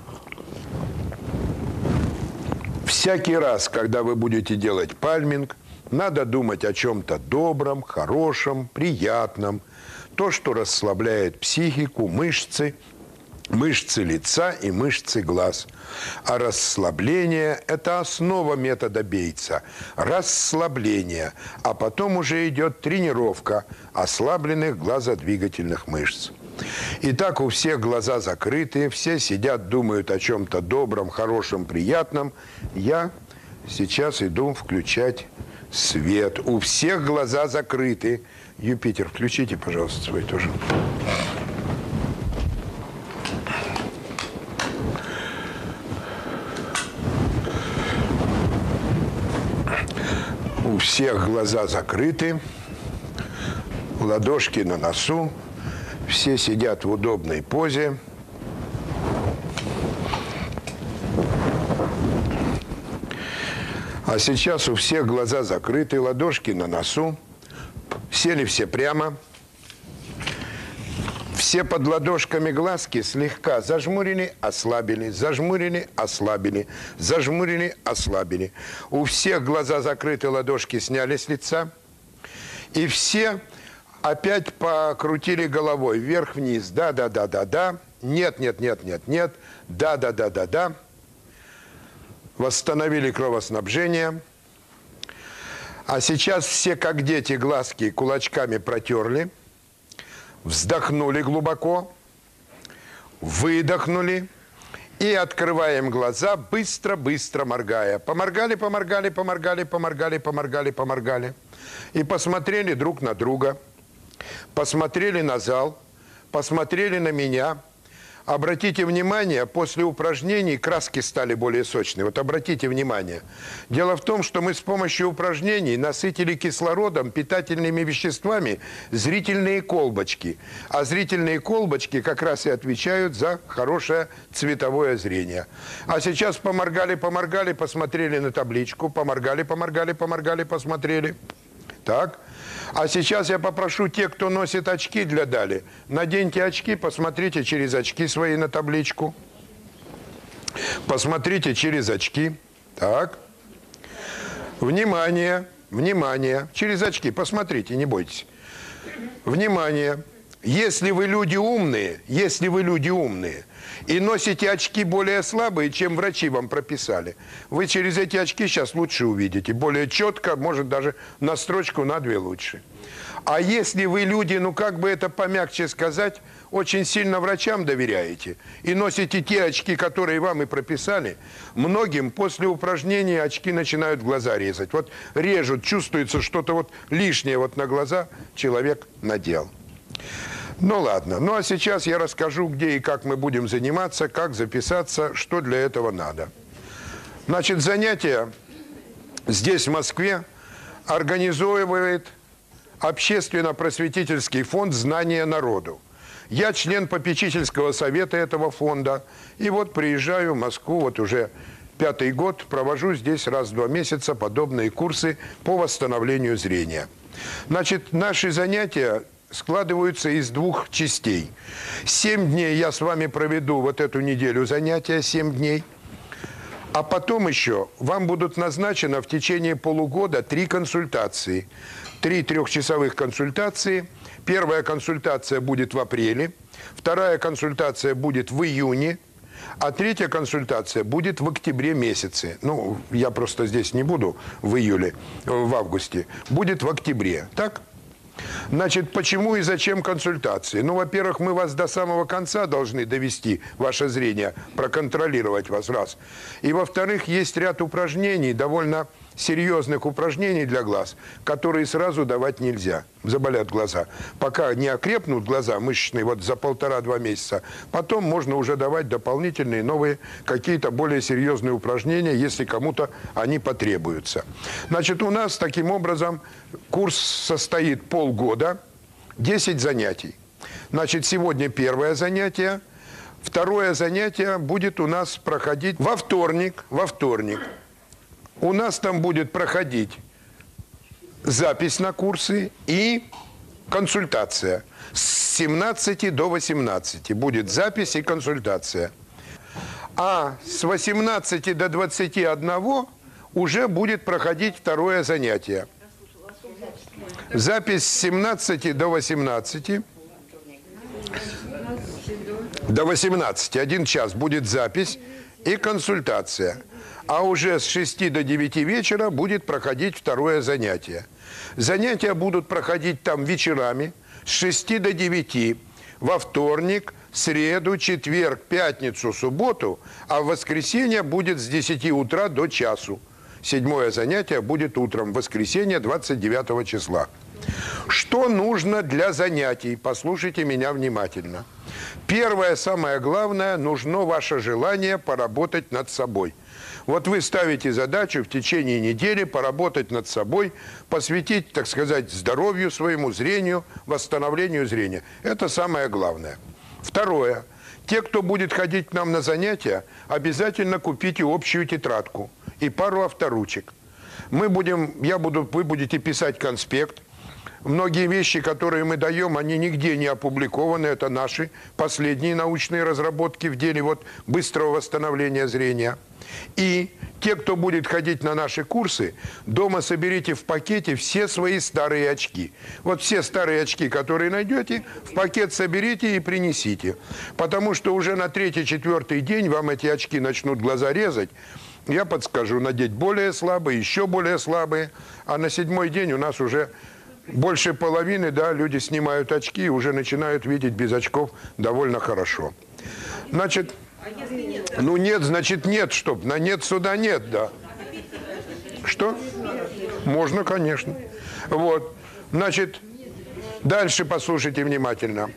Всякий раз, когда вы будете делать пальминг, надо думать о чем-то добром, хорошем, приятном. То, что расслабляет психику, мышцы лица и мышцы глаз. А расслабление – это основа метода Бейтса. Расслабление. А потом уже идет тренировка ослабленных глазодвигательных мышц. Итак, у всех глаза закрыты, все сидят, думают о чем-то добром, хорошем, приятном. Я сейчас иду включать свет. У всех глаза закрыты. Юпитер, включите, пожалуйста, свой тоже. У всех глаза закрыты, ладошки на носу, все сидят в удобной позе. А сейчас у всех глаза закрыты, ладошки на носу. Сели все прямо. Все под ладошками глазки слегка зажмурили, ослабили, зажмурили, ослабили, зажмурили, ослабили. У всех глаза закрыты, ладошки сняли с лица. И все опять покрутили головой вверх-вниз. Да, да, да, да, да. Нет, нет, нет, нет, нет. Да, да, да, да, да. Восстановили кровоснабжение. А сейчас все, как дети, глазки кулачками протерли. Вздохнули глубоко. Выдохнули. И открываем глаза, быстро-быстро моргая. Поморгали, поморгали, поморгали, поморгали, поморгали, поморгали. И посмотрели друг на друга. Посмотрели на зал. Посмотрели на меня. Обратите внимание, после упражнений краски стали более сочные. Вот обратите внимание. Дело в том, что мы с помощью упражнений насытили кислородом, питательными веществами зрительные колбочки. А зрительные колбочки как раз и отвечают за хорошее цветовое зрение. А сейчас поморгали, поморгали, посмотрели на табличку. Поморгали, поморгали, поморгали, посмотрели. Так. А сейчас я попрошу тех, кто носит очки для Дали, наденьте очки, посмотрите через очки свои на табличку. Посмотрите через очки. Так. Внимание, внимание. Через очки посмотрите, не бойтесь. Внимание. Если вы люди умные, и носите очки более слабые, чем врачи вам прописали, вы через эти очки сейчас лучше увидите. Более четко, может даже на строчку, на две лучше. А если вы люди, ну как бы это помягче сказать, очень сильно врачам доверяете и носите те очки, которые вам и прописали, многим после упражнения очки начинают глаза резать. Вот режут, чувствуется что-то вот лишнее вот на глаза человек надел. Ну ладно, ну а сейчас я расскажу, где и как мы будем заниматься, как записаться, что для этого надо. Значит, занятия здесь, в Москве, организовывает общественно-просветительский фонд «Знания народу». Я член попечительского совета этого фонда, и вот приезжаю в Москву, вот уже 5-й год, провожу здесь раз в 2 месяца подобные курсы по восстановлению зрения. Значит, наши занятия складываются из 2 частей. 7 дней я с вами проведу вот эту неделю занятия, 7 дней. А потом еще вам будут назначены в течение полугода 3 консультации. 3 трехчасовых консультации. Первая консультация будет в апреле, вторая консультация будет в июне, а третья консультация будет в октябре месяце. Ну, я просто здесь не буду в июле, в августе. Будет в октябре, так? Значит, почему и зачем консультации? Ну, во-первых, мы вас до самого конца должны довести, ваше зрение, проконтролировать вас, раз. И, во-вторых, есть ряд упражнений, довольно серьезных упражнений для глаз, которые сразу давать нельзя. Заболят глаза. Пока не окрепнут глаза мышечные, вот за 1,5-2 месяца, потом можно уже давать дополнительные, новые, какие-то более серьезные упражнения, если кому-то они потребуются. Значит, у нас таким образом курс состоит полгода, 10 занятий. Значит, сегодня первое занятие. Второе занятие будет у нас проходить во вторник. У нас там будет проходить запись на курсы и консультация. С 17 до 18 будет запись и консультация. А с 18 до 21 уже будет проходить второе занятие. Запись с 17 до 18. До 18. 1 час будет запись и консультация. А уже с 6 до 9 вечера будет проходить второе занятие. Занятия будут проходить там вечерами с 6 до 9 во вторник, среду, четверг, пятницу, субботу, а в воскресенье будет с 10 утра до часу. 7-е занятие будет утром, воскресенье 29 числа. Что нужно для занятий? Послушайте меня внимательно. Первое, самое главное, нужно ваше желание поработать над собой. Вот вы ставите задачу в течение недели поработать над собой, посвятить, так сказать, здоровью своему, зрению, восстановлению зрения. Это самое главное. Второе. Те, кто будет ходить к нам на занятия, обязательно купите общую тетрадку и пару авторучек. вы будете писать конспект. Многие вещи, которые мы даем, они нигде не опубликованы. Это наши последние научные разработки в деле быстрого восстановления зрения. И те, кто будет ходить на наши курсы, дома соберите в пакете все свои старые очки. Вот все старые очки, которые найдете, в пакет соберите и принесите. Потому что уже на 3-4 день вам эти очки начнут глаза резать. Я подскажу, надеть более слабые, еще более слабые. А на 7-й день у нас уже больше половины, да, люди снимают очки и уже начинают видеть без очков довольно хорошо. Значит, ну нет, значит нет, чтоб. На нет суда нет, да. Что? Можно, конечно. Вот. Значит, дальше послушайте внимательно.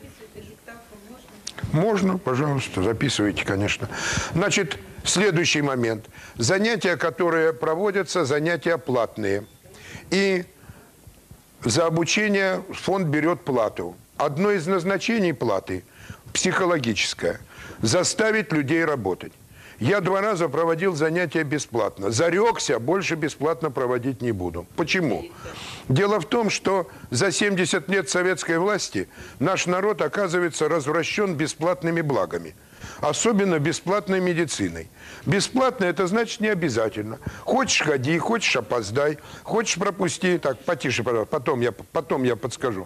Можно, пожалуйста, записывайте, конечно. Значит, следующий момент. Занятия, которые проводятся, занятия платные. И за обучение фонд берет плату. Одно из назначений платы – психологическое – заставить людей работать. Я 2 раза проводил занятия бесплатно. Зарекся, больше бесплатно проводить не буду. Почему? Дело в том, что за 70 лет советской власти наш народ оказывается развращен бесплатными благами. Особенно бесплатной медициной. Бесплатно – это значит не обязательно. Хочешь – ходи, хочешь – опоздай, хочешь – пропусти. Так, потише, пожалуйста, потом я подскажу.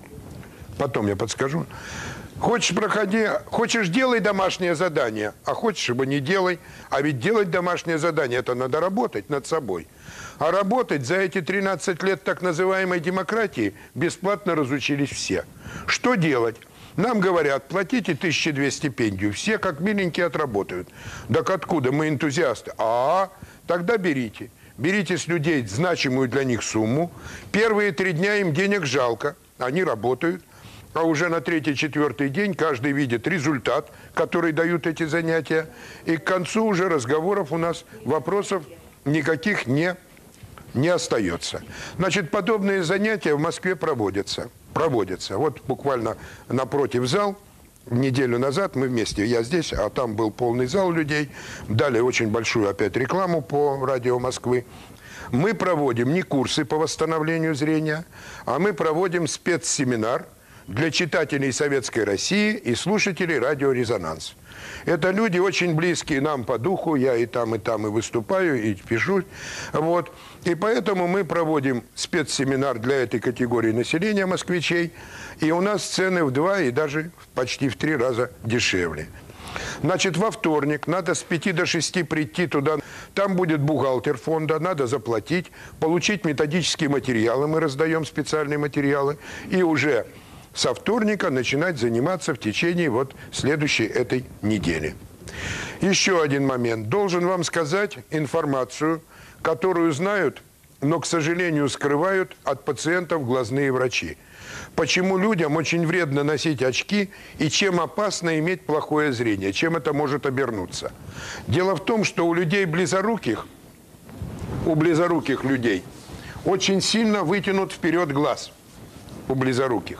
Потом я подскажу. Хочешь – проходи, хочешь – делай домашнее задание, а хочешь – чтобы не делай. А ведь делать домашнее задание – это надо работать над собой. А работать за эти 13 лет так называемой демократии бесплатно разучились все. Что делать? Нам говорят, платите 1200 стипендию, все как миленькие отработают. Так откуда? Мы энтузиасты. Тогда берите. Берите с людей значимую для них сумму. Первые 3 дня им денег жалко, они работают. А уже на 3-4 день каждый видит результат, который дают эти занятия. И к концу уже разговоров у нас, вопросов никаких не остается. Значит, подобные занятия в Москве проводятся. Вот буквально напротив зал, неделю назад мы вместе, я здесь, а там был полный зал людей, дали очень большую опять рекламу по радио Москвы. Мы проводим не курсы по восстановлению зрения, а мы проводим спецсеминар для читателей Советской России и слушателей радио «Резонанс». Это люди очень близкие нам по духу, я и там, и выступаю, и пишу. Вот. И поэтому мы проводим спецсеминар для этой категории населения, москвичей, и у нас цены в 2 и даже почти в 3 раза дешевле. Значит, во вторник надо с 5 до 6 прийти туда. Там будет бухгалтер фонда, надо заплатить, получить методические материалы, мы раздаем специальные материалы, и уже со вторника начинать заниматься в течение следующей этой недели. Еще один момент. Должен вам сказать информацию, которую знают, но, к сожалению, скрывают от пациентов глазные врачи. Почему людям очень вредно носить очки и чем опасно иметь плохое зрение, чем это может обернуться. Дело в том, что у близоруких людей очень сильно вытянут вперед глаз. У близоруких.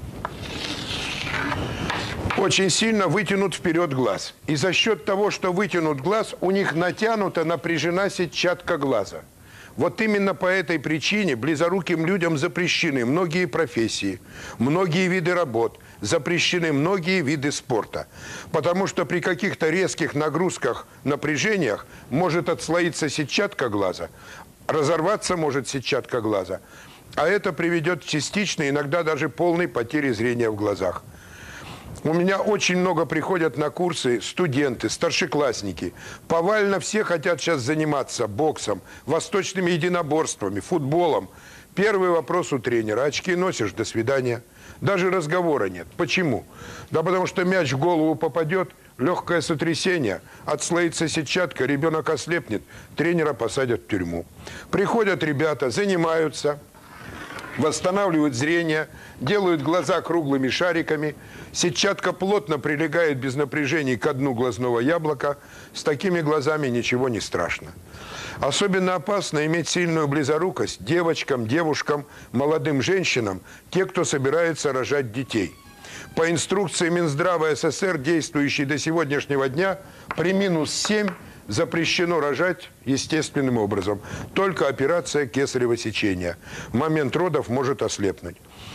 Очень сильно вытянут вперед глаз. И за счет того, что вытянут глаз, у них натянута, напряжена сетчатка глаза. Вот именно по этой причине близоруким людям запрещены многие профессии, многие виды работ, запрещены многие виды спорта. Потому что при каких-то резких нагрузках, напряжениях может отслоиться сетчатка глаза, разорваться может сетчатка глаза, а это приведет к частичной, иногда даже полной потере зрения в глазах. У меня очень много приходят на курсы студенты, старшеклассники. Повально все хотят сейчас заниматься боксом, восточными единоборствами, футболом. Первый вопрос у тренера: очки носишь, до свидания. Даже разговора нет. Почему? Да потому что мяч в голову попадет, легкое сотрясение, отслоится сетчатка, ребенок ослепнет, тренера посадят в тюрьму. Приходят ребята, занимаются, восстанавливают зрение, делают глаза круглыми шариками. Сетчатка плотно прилегает без напряжений к дну глазного яблока. С такими глазами ничего не страшно. Особенно опасно иметь сильную близорукость девочкам, девушкам, молодым женщинам, те, кто собирается рожать детей. По инструкции Минздрава СССР, действующей до сегодняшнего дня, при -7 запрещено рожать естественным образом. Только операция кесарево сечения. В момент родов может ослепнуть.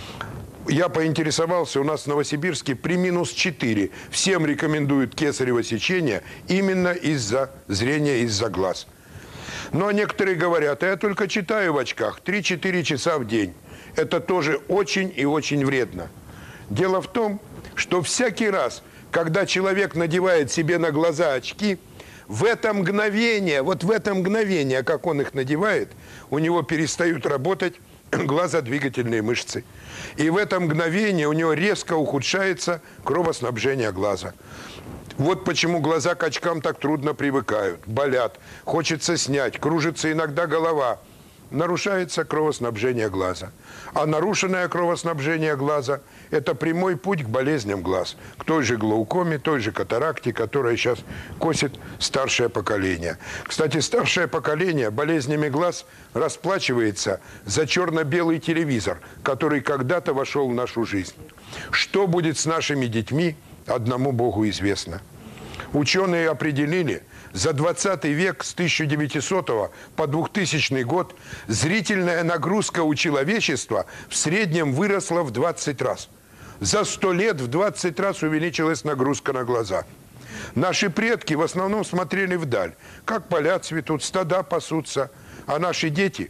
Я поинтересовался, у нас в Новосибирске при -4 всем рекомендуют кесарево сечение именно из-за зрения, из-за глаз. Но некоторые говорят, а я только читаю в очках 3-4 часа в день. Это тоже очень и очень вредно. Дело в том, что всякий раз, когда человек надевает себе на глаза очки, в это мгновение, вот в это мгновение, как он их надевает, у него перестают работать глазодвигательные мышцы. И в это мгновение у него резко ухудшается кровоснабжение глаза. Вот почему глаза к очкам так трудно привыкают, болят, хочется снять, кружится иногда голова. Нарушается кровоснабжение глаза. А нарушенное кровоснабжение глаза – это прямой путь к болезням глаз, к той же глаукоме, той же катаракте, которая сейчас косит старшее поколение. Кстати, старшее поколение болезнями глаз расплачивается за черно-белый телевизор, который когда-то вошел в нашу жизнь. Что будет с нашими детьми, одному Богу известно. Ученые определили, за 20 век с 1900 по 2000 год зрительная нагрузка у человечества в среднем выросла в 20 раз. За 100 лет в 20 раз увеличилась нагрузка на глаза. Наши предки в основном смотрели вдаль, как поля цветут, стада пасутся, а наши дети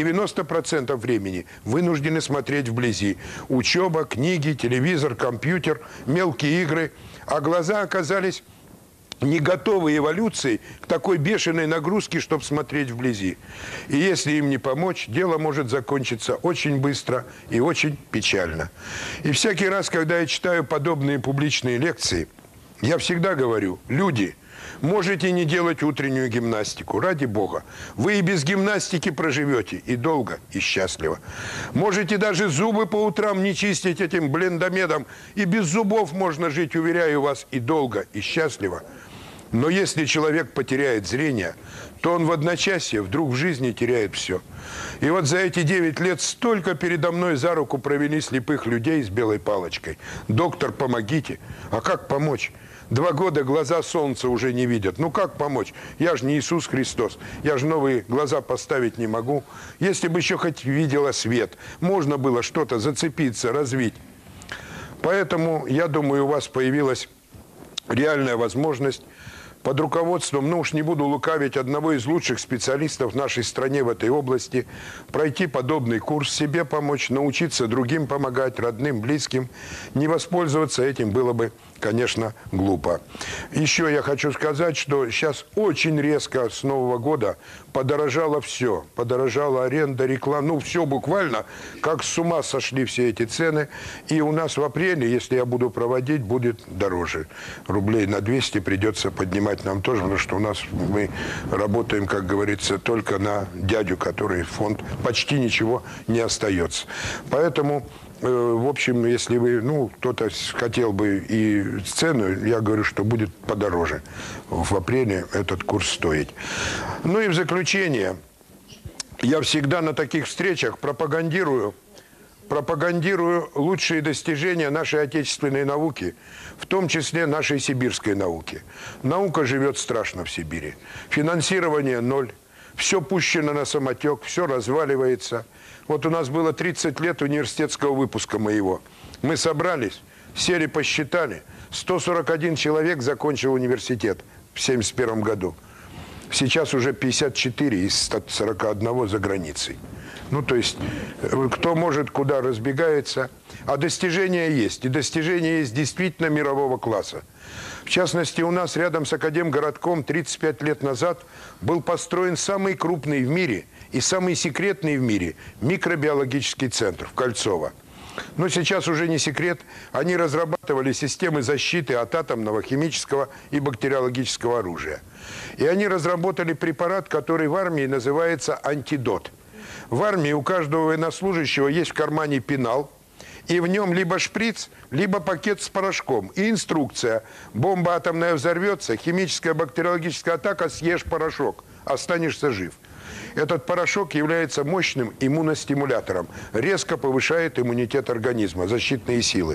90% времени вынуждены смотреть вблизи. Учеба, книги, телевизор, компьютер, мелкие игры, а глаза оказались не готовы эволюцией к такой бешеной нагрузке, чтобы смотреть вблизи. И если им не помочь, дело может закончиться очень быстро и очень печально. И всякий раз, когда я читаю подобные публичные лекции, я всегда говорю: люди, можете не делать утреннюю гимнастику, ради Бога. Вы и без гимнастики проживете, и долго, и счастливо. Можете даже зубы по утрам не чистить этим блендомедом, и без зубов можно жить, уверяю вас, и долго, и счастливо. Но если человек потеряет зрение, то он в одночасье вдруг в жизни теряет все. И вот за эти 9 лет столько передо мной за руку провели слепых людей с белой палочкой. Доктор, помогите. А как помочь? 2 года глаза солнца уже не видят. Ну как помочь? Я же не Иисус Христос. Я же новые глаза поставить не могу. Если бы еще хоть видела свет, можно было что-то зацепиться, развить. Поэтому, я думаю, у вас появилась реальная возможность под руководством, ну уж не буду лукавить, одного из лучших специалистов в нашей стране в этой области, пройти подобный курс, себе помочь, научиться другим помогать, родным, близким. Не воспользоваться этим было бы, конечно, глупо. Еще я хочу сказать, что сейчас очень резко с Нового года подорожало все. Подорожала аренда, реклама, ну все буквально, как с ума сошли все эти цены. И у нас в апреле, если я буду проводить, будет дороже. Рублей на 200 придется поднимать нам тоже, потому что у нас мы работаем, как говорится, только на дядю, который фонд, почти ничего не остается. Поэтому, в общем, если вы, ну, кто-то хотел бы и цену, я говорю, что будет подороже в апреле этот курс стоить. Ну и в заключение, я всегда на таких встречах пропагандирую лучшие достижения нашей отечественной науки, в том числе нашей сибирской науки. Наука живет страшно в Сибири. Финансирование 0, все пущено на самотек, все разваливается. Вот у нас было 30 лет университетского выпуска моего. Мы собрались, сели, посчитали. 141 человек закончил университет в 1971 году. Сейчас уже 54 из 141 за границей. Ну, то есть, кто может, куда разбегается. А достижения есть. И достижения есть действительно мирового класса. В частности, у нас рядом с Академгородком 35 лет назад был построен самый крупный в мире и самый секретный в мире микробиологический центр в Кольцово. Но сейчас уже не секрет, они разрабатывали системы защиты от атомного, химического и бактериологического оружия. И они разработали препарат, который в армии называется антидот. В армии у каждого военнослужащего есть в кармане пенал, и в нем либо шприц, либо пакет с порошком. И инструкция: бомба атомная взорвется, химическая бактериологическая атака, съешь порошок, останешься жив. Этот порошок является мощным иммуностимулятором, резко повышает иммунитет организма, защитные силы.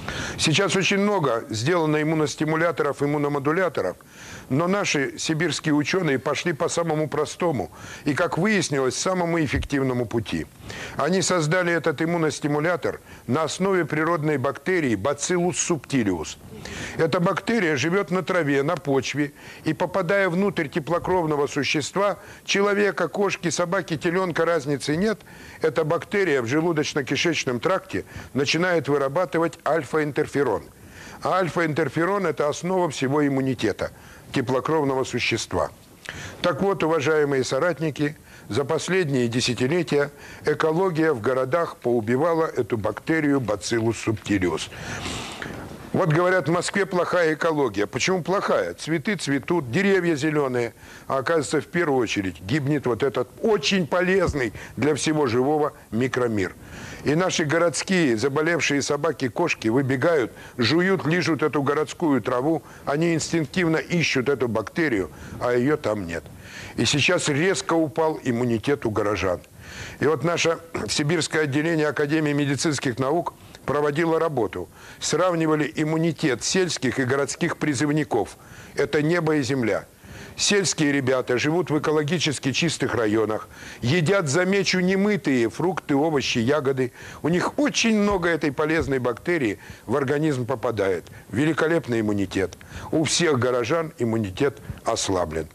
Сейчас очень много сделано иммуностимуляторов, иммуномодуляторов, но наши сибирские ученые пошли по самому простому и, как выяснилось, самому эффективному пути. Они создали этот иммуностимулятор на основе природной бактерии Bacillus subtilis. Эта бактерия живет на траве, на почве, и, попадая внутрь теплокровного существа, человека, кошки, собаки, теленка, разницы нет, эта бактерия в желудочно-кишечном тракте начинает вырабатывать альфа-интерферон. А альфа-интерферон – это основа всего иммунитета теплокровного существа. Так вот, уважаемые соратники, за последние десятилетия экология в городах поубивала эту бактерию Bacillus subtilis. Вот говорят, в Москве плохая экология. Почему плохая? Цветы цветут, деревья зеленые. А оказывается, в первую очередь гибнет вот этот очень полезный для всего живого микромир. И наши городские заболевшие собаки, кошки выбегают, жуют, лижут эту городскую траву. Они инстинктивно ищут эту бактерию, а ее там нет. И сейчас резко упал иммунитет у горожан. И вот наше сибирское отделение Академии медицинских наук проводила работу. Сравнивали иммунитет сельских и городских призывников. Это небо и земля. Сельские ребята живут в экологически чистых районах, едят, замечу, немытые фрукты, овощи, ягоды. У них очень много этой полезной бактерии в организм попадает. Великолепный иммунитет. У всех горожан иммунитет ослаблен.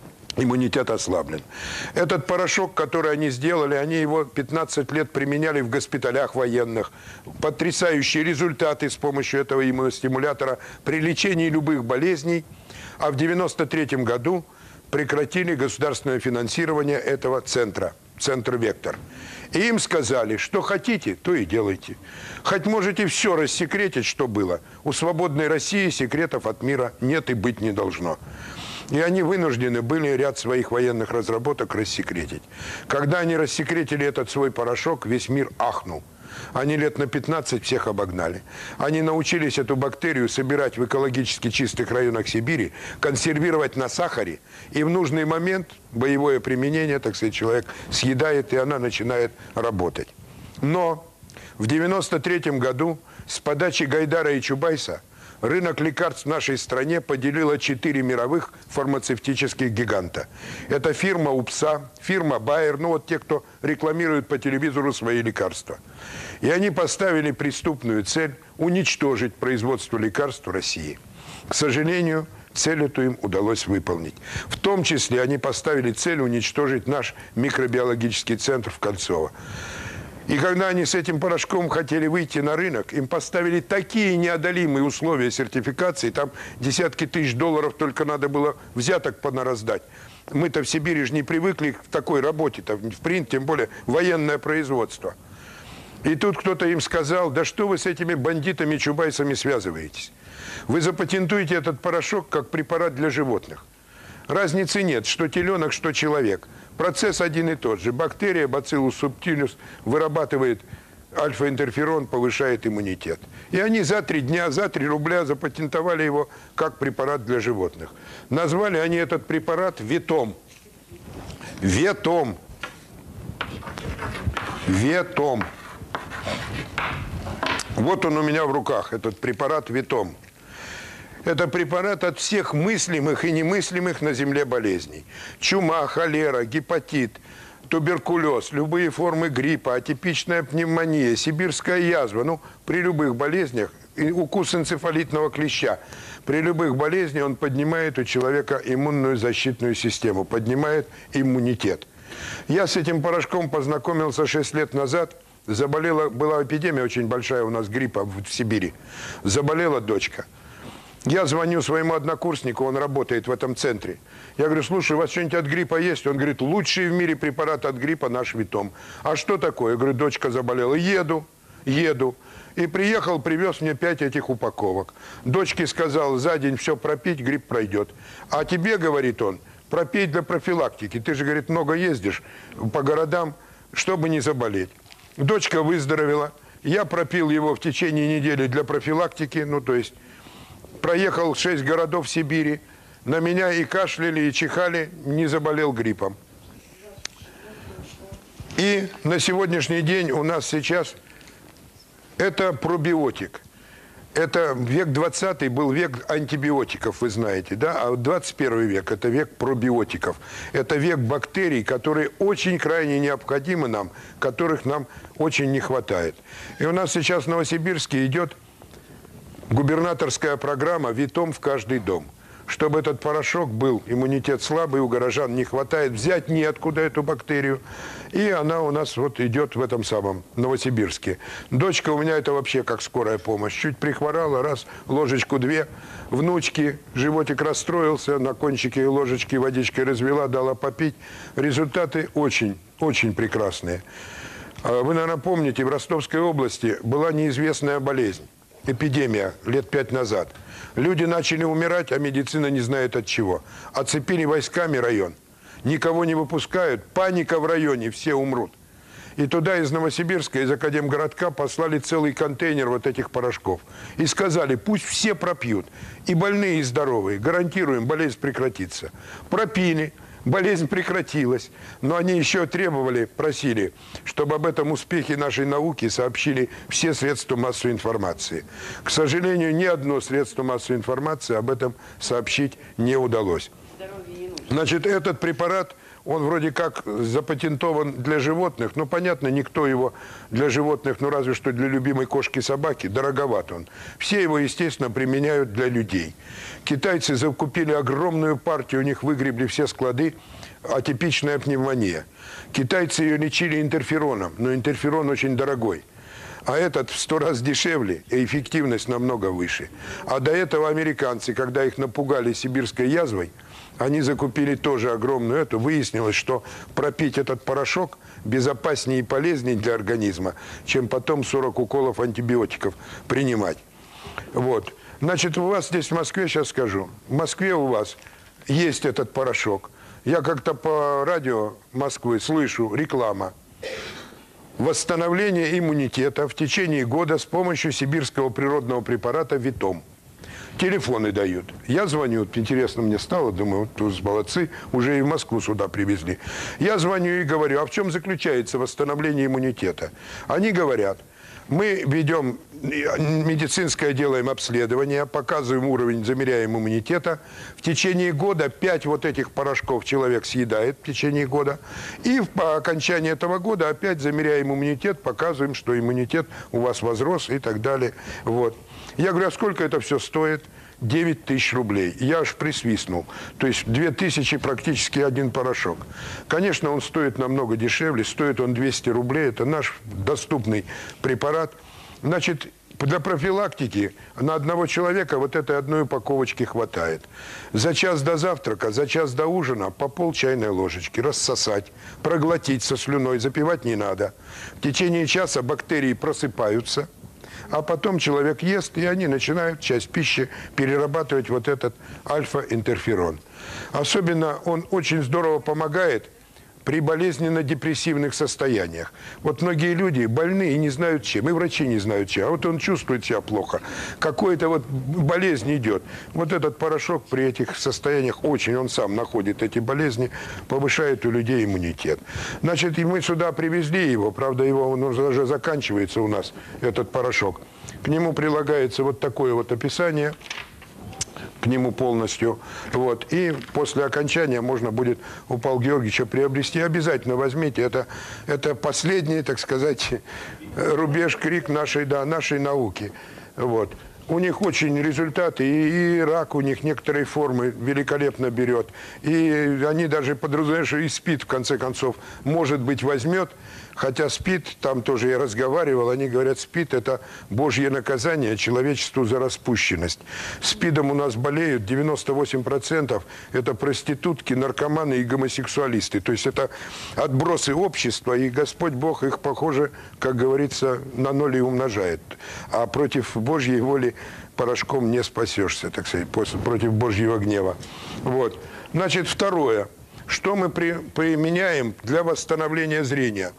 Этот порошок, который они сделали, они его 15 лет применяли в госпиталях военных. Потрясающие результаты с помощью этого иммуностимулятора при лечении любых болезней. А в 1993 году прекратили государственное финансирование этого центра, центр «Вектор». И им сказали, что хотите, то и делайте. Хоть можете все рассекретить, что было. У свободной России секретов от мира нет и быть не должно. И они вынуждены были ряд своих военных разработок рассекретить. Когда они рассекретили этот свой порошок, весь мир ахнул. Они лет на 15 всех обогнали. Они научились эту бактерию собирать в экологически чистых районах Сибири, консервировать на сахаре, и в нужный момент боевое применение, так сказать, человек съедает, и она начинает работать. Но в 1993 году с подачи Гайдара и Чубайса рынок лекарств в нашей стране поделила 4 мировых фармацевтических гиганта. Это фирма УПСА, фирма Байер, ну вот те, кто рекламирует по телевизору свои лекарства. И они поставили преступную цель уничтожить производство лекарств в России. К сожалению, цель эту им удалось выполнить. В том числе они поставили цель уничтожить наш микробиологический центр в Кольцово. И когда они с этим порошком хотели выйти на рынок, им поставили такие неодолимые условия сертификации, там десятки тысяч долларов только надо было взяток понараздать. Мы-то в Сибири же не привыкли к такой работе, тем более военное производство. И тут кто-то им сказал, да что вы с этими бандитами-чубайсами связываетесь? Вы запатентуете этот порошок как препарат для животных. Разницы нет, что теленок, что человек. Процесс один и тот же. Бактерия Bacillus subtilis вырабатывает альфа-интерферон, повышает иммунитет. И они за 3 дня, за 3 рубля запатентовали его как препарат для животных. Назвали они этот препарат Ветом. Ветом. Ветом. Вот он у меня в руках, этот препарат Ветом. Это препарат от всех мыслимых и немыслимых на Земле болезней. Чума, холера, гепатит, туберкулез, любые формы гриппа, атипичная пневмония, сибирская язва. Ну, при любых болезнях, укус энцефалитного клеща, при любых болезнях он поднимает у человека иммунную защитную систему, поднимает иммунитет. Я с этим порошком познакомился 6 лет назад. Была эпидемия очень большая у нас гриппа в Сибири. Заболела дочка. Я звоню своему однокурснику, он работает в этом центре. Я говорю, слушай, у вас что-нибудь от гриппа есть? Он говорит, лучший в мире препарат от гриппа наш Ветом. А что такое? Я говорю, дочка заболела. Еду. И приехал, привез мне 5 этих упаковок. Дочке сказал, за день все пропить, грипп пройдет. А тебе, говорит он, пропей для профилактики. Ты же, говорит, много ездишь по городам, чтобы не заболеть. Дочка выздоровела. Я пропил его в течение недели для профилактики, ну то есть... Проехал 6 городов Сибири, на меня и кашляли, и чихали, не заболел гриппом. И на сегодняшний день у нас сейчас это пробиотик. Это век 20 был век антибиотиков, вы знаете, да? А вот 21 век – это век пробиотиков. Это век бактерий, которые очень крайне необходимы нам, которых нам очень не хватает. И у нас сейчас в Новосибирске идет губернаторская программа «Витом в каждый дом». Чтобы этот порошок был, иммунитет слабый, у горожан не хватает, взять неоткуда эту бактерию. И она у нас вот идет в этом самом Новосибирске. Дочка у меня это вообще как скорая помощь. Чуть прихворала, раз, ложечку-две. Внучки, животик расстроился, на кончике ложечки водичкой развела, дала попить. Результаты очень, очень прекрасные. Вы, наверное, помните, в Ростовской области была неизвестная болезнь. Эпидемия лет 5 назад. Люди начали умирать, а медицина не знает от чего. Оцепили войсками район. Никого не выпускают. Паника в районе, все умрут. И туда из Новосибирска, из Академгородка послали целый контейнер вот этих порошков. И сказали, пусть все пропьют. И больные, и здоровые. Гарантируем, болезнь прекратится. Пропили. Болезнь прекратилась, но они еще требовали, просили, чтобы об этом успехе нашей науки сообщили все средства массовой информации. К сожалению, ни одно средство массовой информации об этом сообщить не удалось. Значит, этот препарат, он вроде как запатентован для животных, но, понятно, никто его для животных, ну, разве что для любимой кошки-собаки, дороговат он. Все его, естественно, применяют для людей. Китайцы закупили огромную партию, у них выгребли все склады, атипичная пневмония. Китайцы ее лечили интерфероном, но интерферон очень дорогой. А этот в 100 раз дешевле, и эффективность намного выше. А до этого американцы, когда их напугали сибирской язвой, они закупили тоже огромную эту. Выяснилось, что пропить этот порошок безопаснее и полезнее для организма, чем потом 40 уколов антибиотиков принимать. Вот. Значит, у вас здесь в Москве, сейчас скажу, в Москве у вас есть этот порошок. Я как-то по радио Москвы слышу реклама. Восстановление иммунитета в течение года с помощью сибирского природного препарата «Витом». Телефоны дают. Я звоню, интересно мне стало, думаю, вот тут молодцы, уже и в Москву сюда привезли. Я звоню и говорю, а в чем заключается восстановление иммунитета? Они говорят, мы ведем медицинское, делаем обследование, показываем уровень, замеряем иммунитета. В течение года 5 вот этих порошков человек съедает в течение года. И по окончании этого года опять замеряем иммунитет, показываем, что иммунитет у вас возрос и так далее. Вот. Я говорю, а сколько это все стоит? 9 тысяч рублей. Я аж присвистнул. То есть 2000 практически один порошок. Конечно, он стоит намного дешевле. Стоит он 200 рублей. Это наш доступный препарат. Значит, для профилактики на одного человека вот этой одной упаковочки хватает. За час до завтрака, за час до ужина по пол чайной ложечки рассосать, проглотить со слюной, запивать не надо. В течение часа бактерии просыпаются. А потом человек ест, и они начинают часть пищи перерабатывать вот этот альфа-интерферон. Особенно он очень здорово помогает при болезненно-депрессивных состояниях. Вот многие люди больны и не знают чем, и врачи не знают чем. А вот он чувствует себя плохо, какая-то вот болезнь идет. Вот этот порошок при этих состояниях очень, он сам находит эти болезни, повышает у людей иммунитет. Значит, и мы сюда привезли его, правда, он уже заканчивается у нас, этот порошок. К нему прилагается вот такое вот описание, к нему полностью. Вот. И после окончания можно будет у Павла Георгиевича приобрести. Обязательно возьмите. Это последний, так сказать, рубеж, крик нашей науки. Вот. У них очень результаты, и рак у них некоторые формы великолепно берет. И они даже подразумевают, что и СПИД, в конце концов, может быть, возьмет. Хотя СПИД, там тоже я разговаривал, они говорят, СПИД – это божье наказание человечеству за распущенность. СПИДом у нас болеют 98%. Это проститутки, наркоманы и гомосексуалисты. То есть это отбросы общества, и Господь Бог их, похоже, как говорится, на ноль и умножает. А против Божьей воли порошком не спасешься, так сказать, против Божьего гнева. Вот. Значит, второе. Что мы применяем для восстановления зрения?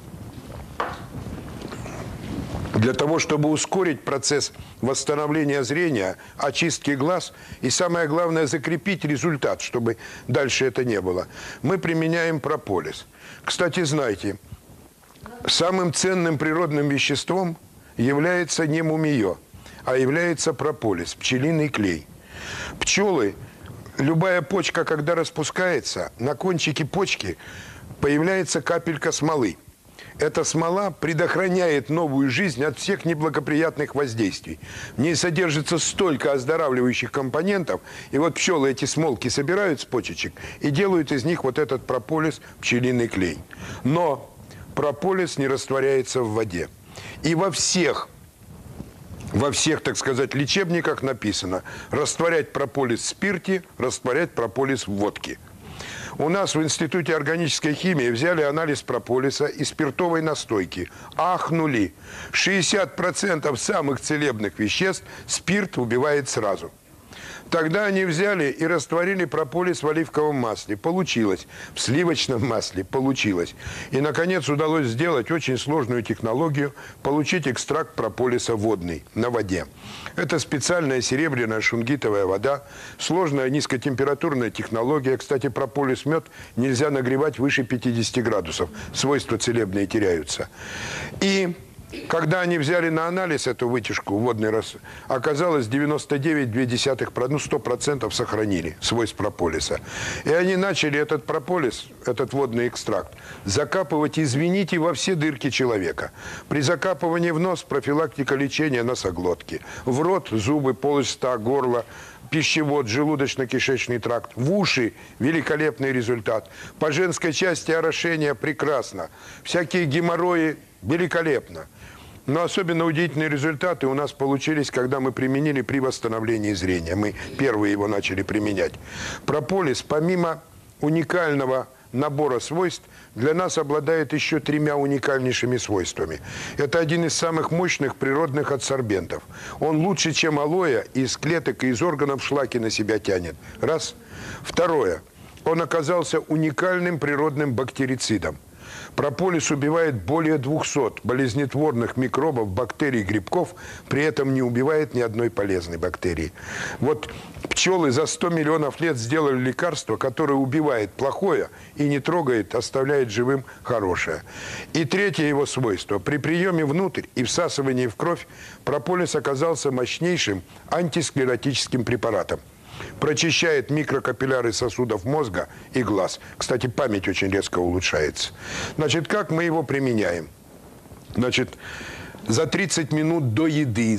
Для того, чтобы ускорить процесс восстановления зрения, очистки глаз и, самое главное, закрепить результат, чтобы дальше это не было, мы применяем прополис. Кстати, знаете, самым ценным природным веществом является не мумиё, а является прополис, пчелиный клей. Пчелы, любая почка, когда распускается, на кончике почки появляется капелька смолы. Эта смола предохраняет новую жизнь от всех неблагоприятных воздействий. В ней содержится столько оздоравливающих компонентов, и вот пчелы эти смолки собирают с почечек и делают из них вот этот прополис, пчелиный клей. Но прополис не растворяется в воде. И во всех, так сказать, лечебниках написано: растворять прополис в спирте, растворять прополис в водке. У нас в Институте органической химии взяли анализ прополиса и спиртовой настойки. Ахнули. 60% самых целебных веществ спирт убивает сразу. Тогда они взяли и растворили прополис в оливковом масле. Получилось. В сливочном масле получилось. И, наконец, удалось сделать очень сложную технологию – получить экстракт прополиса водный, на воде. Это специальная серебряная шунгитовая вода, сложная низкотемпературная технология. Кстати, прополис мед нельзя нагревать выше 50 градусов. Свойства целебные теряются. И когда они взяли на анализ эту вытяжку водной росы, оказалось 99,2%, 100% сохранили свойств прополиса. И они начали этот прополис, этот водный экстракт, закапывать, извините, во все дырки человека. При закапывании в нос профилактика лечения носоглотки. В рот зубы, полость рта, горло, пищевод, желудочно-кишечный тракт. В уши великолепный результат. По женской части орошения прекрасно. Всякие геморрои великолепно. Но особенно удивительные результаты у нас получились, когда мы применили при восстановлении зрения. Мы первые его начали применять. Прополис, помимо уникального набора свойств, для нас обладает еще 3 уникальнейшими свойствами. Это один из самых мощных природных адсорбентов. Он лучше, чем алоэ, из клеток и из органов шлаки на себя тянет. Раз. Второе. Он оказался уникальным природным бактерицидом. Прополис убивает более 200 болезнетворных микробов, бактерий, грибков, при этом не убивает ни одной полезной бактерии. Вот пчелы за 100 миллионов лет сделали лекарство, которое убивает плохое и не трогает, оставляет живым хорошее. И третье его свойство. При приеме внутрь и всасывании в кровь прополис оказался мощнейшим антисклеротическим препаратом. Прочищает микрокапилляры сосудов мозга и глаз. Кстати, память очень резко улучшается. Значит, как мы его применяем? Значит, за 30 минут до еды,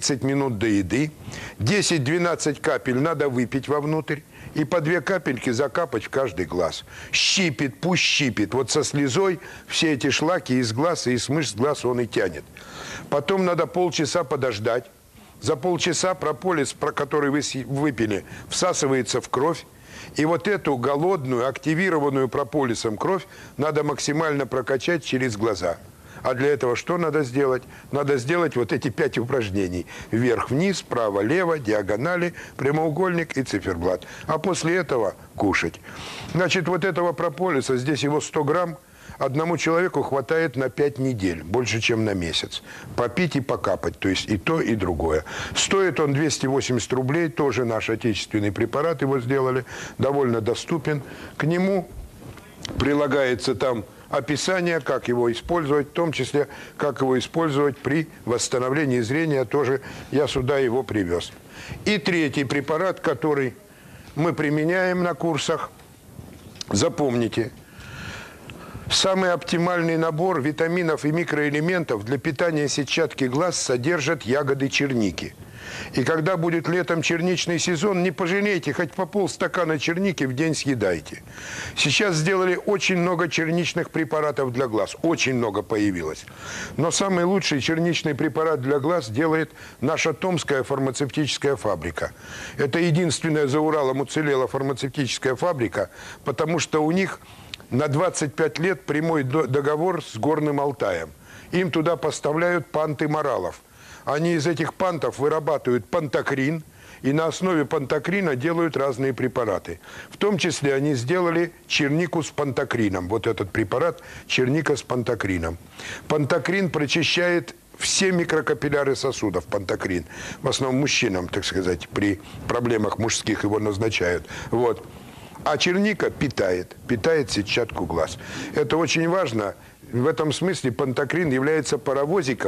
10-12 капель надо выпить вовнутрь и по 2 капельки закапать в каждый глаз. Щипит, пусть щипит. Вот со слезой все эти шлаки из глаз и из мышц глаз он и тянет. Потом надо полчаса подождать. За полчаса прополис, который вы выпили, всасывается в кровь. И вот эту голодную, активированную прополисом кровь надо максимально прокачать через глаза. А для этого что надо сделать? Надо сделать вот эти 5 упражнений. Вверх-вниз, право-лево, диагонали, прямоугольник и циферблат. А после этого кушать. Значит, вот этого прополиса, здесь его 100 грамм, одному человеку хватает на 5 недель, больше, чем на месяц. Попить и покапать, то есть и то, и другое. Стоит он 280 рублей, тоже наш отечественный препарат, его сделали, довольно доступен. К нему прилагается там описание, как его использовать, в том числе, как его использовать при восстановлении зрения, тоже я сюда его привез. И третий препарат, который мы применяем на курсах, запомните. Самый оптимальный набор витаминов и микроэлементов для питания сетчатки глаз содержат ягоды черники. И когда будет летом черничный сезон, не пожалейте, хоть по полстакана черники в день съедайте. Сейчас сделали очень много черничных препаратов для глаз. Очень много появилось. Но самый лучший черничный препарат для глаз делает наша Томская фармацевтическая фабрика. Это единственная за Уралом уцелела фармацевтическая фабрика, потому что у них на 25 лет прямой договор с Горным Алтаем. Им туда поставляют панты моралов. Они из этих пантов вырабатывают пантокрин, и на основе пантокрина делают разные препараты. В том числе они сделали чернику с пантокрином. Вот этот препарат черника с пантокрином. Пантокрин прочищает все микрокапилляры сосудов, пантокрин. В основном мужчинам, так сказать, при проблемах мужских его назначают. Вот. А черника питает сетчатку глаз. Это очень важно. В этом смысле пантокрин является паровозиком,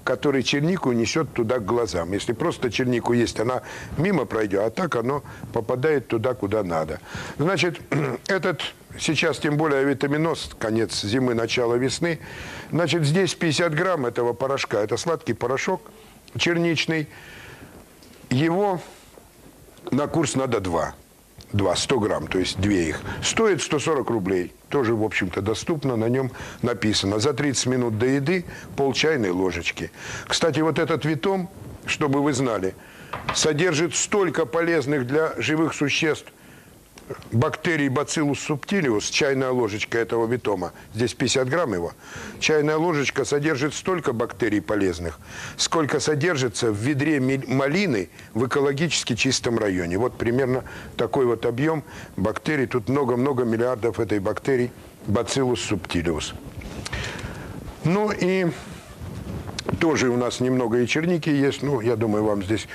который чернику несет туда к глазам. Если просто чернику есть, она мимо пройдет, а так оно попадает туда, куда надо. Значит, этот сейчас, тем более витаминоз, конец зимы, начало весны. Значит, здесь 50 грамм этого порошка. Это сладкий порошок черничный. Его на курс надо 2, 100 грамм, то есть 2 их. Стоит 140 рублей. Тоже, в общем-то, доступно. На нем написано: за 30 минут до еды пол чайной ложечки. Кстати, вот этот витом, чтобы вы знали, содержит столько полезных для живых существ бактерий Bacillus subtilis, чайная ложечка этого витома, здесь 50 грамм его, чайная ложечка содержит столько бактерий полезных, сколько содержится в ведре малины в экологически чистом районе. Вот примерно такой вот объем бактерий, тут много-много миллиардов этой бактерий Bacillus subtilis. Ну и тоже у нас немного и черники есть, ну, я думаю, вам здесь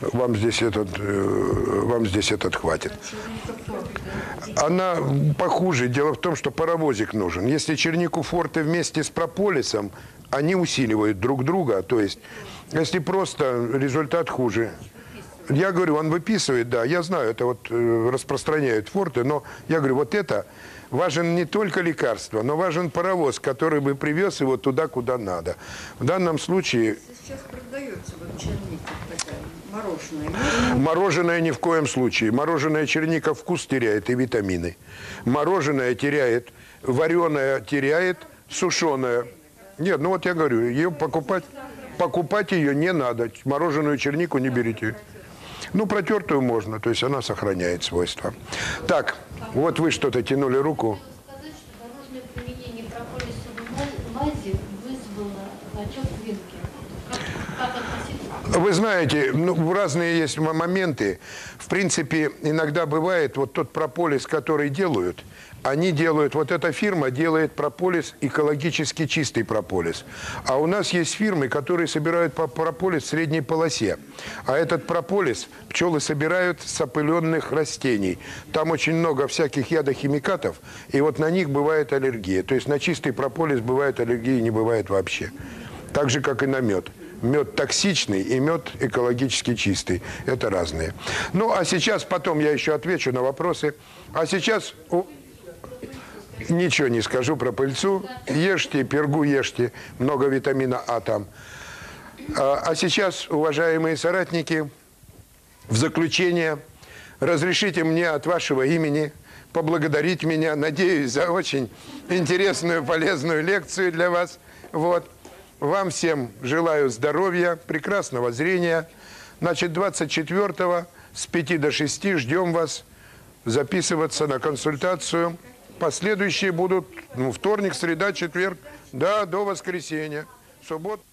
этот хватит. Она похуже. Дело в том, что паровозик нужен. Если чернику форте вместе с прополисом, они усиливают друг друга. То есть, если просто, результат хуже. Я говорю, он выписывает, да, я знаю, это вот распространяют форте, но я говорю, вот это важен не только лекарство, но важен паровоз, который бы привез его туда, куда надо. В данном случае... Сейчас продается вот черника такая, мороженое. Мороженое ни в коем случае. Мороженое черника вкус теряет и витамины. Мороженое теряет, вареное теряет, сушеное. Нет, ну вот я говорю, ее покупать ее не надо. Мороженую чернику не берите. Ну, протертую можно, то есть она сохраняет свойства. Так, вот вы что-то тянули руку. Сказать, что дорожное применение прополисовой мази вызвало отек венки. Как относиться? Вы знаете, ну, разные есть моменты. В принципе, иногда бывает, вот тот прополис, который делают, они делают, вот эта фирма делает прополис, экологически чистый прополис. А у нас есть фирмы, которые собирают прополис в средней полосе. А этот прополис пчелы собирают с опыленных растений. Там очень много всяких ядохимикатов, и вот на них бывает аллергия. То есть на чистый прополис бывает аллергии, не бывает вообще. Так же, как и на мед. Мед токсичный и мед экологически чистый. Это разные. Ну, а сейчас, потом я еще отвечу на вопросы. А сейчас... Ничего не скажу про пыльцу. Ешьте, пергу ешьте. Много витамина А там. А сейчас, уважаемые соратники, в заключение разрешите мне от вашего имени поблагодарить меня, надеюсь, за очень интересную, полезную лекцию для вас. Вот. Вам всем желаю здоровья, прекрасного зрения. Значит, 24-го с 5 до 6 ждем вас записываться на консультацию. Последующие будут, ну, вторник, среда, четверг, да, до воскресенья. Суббота.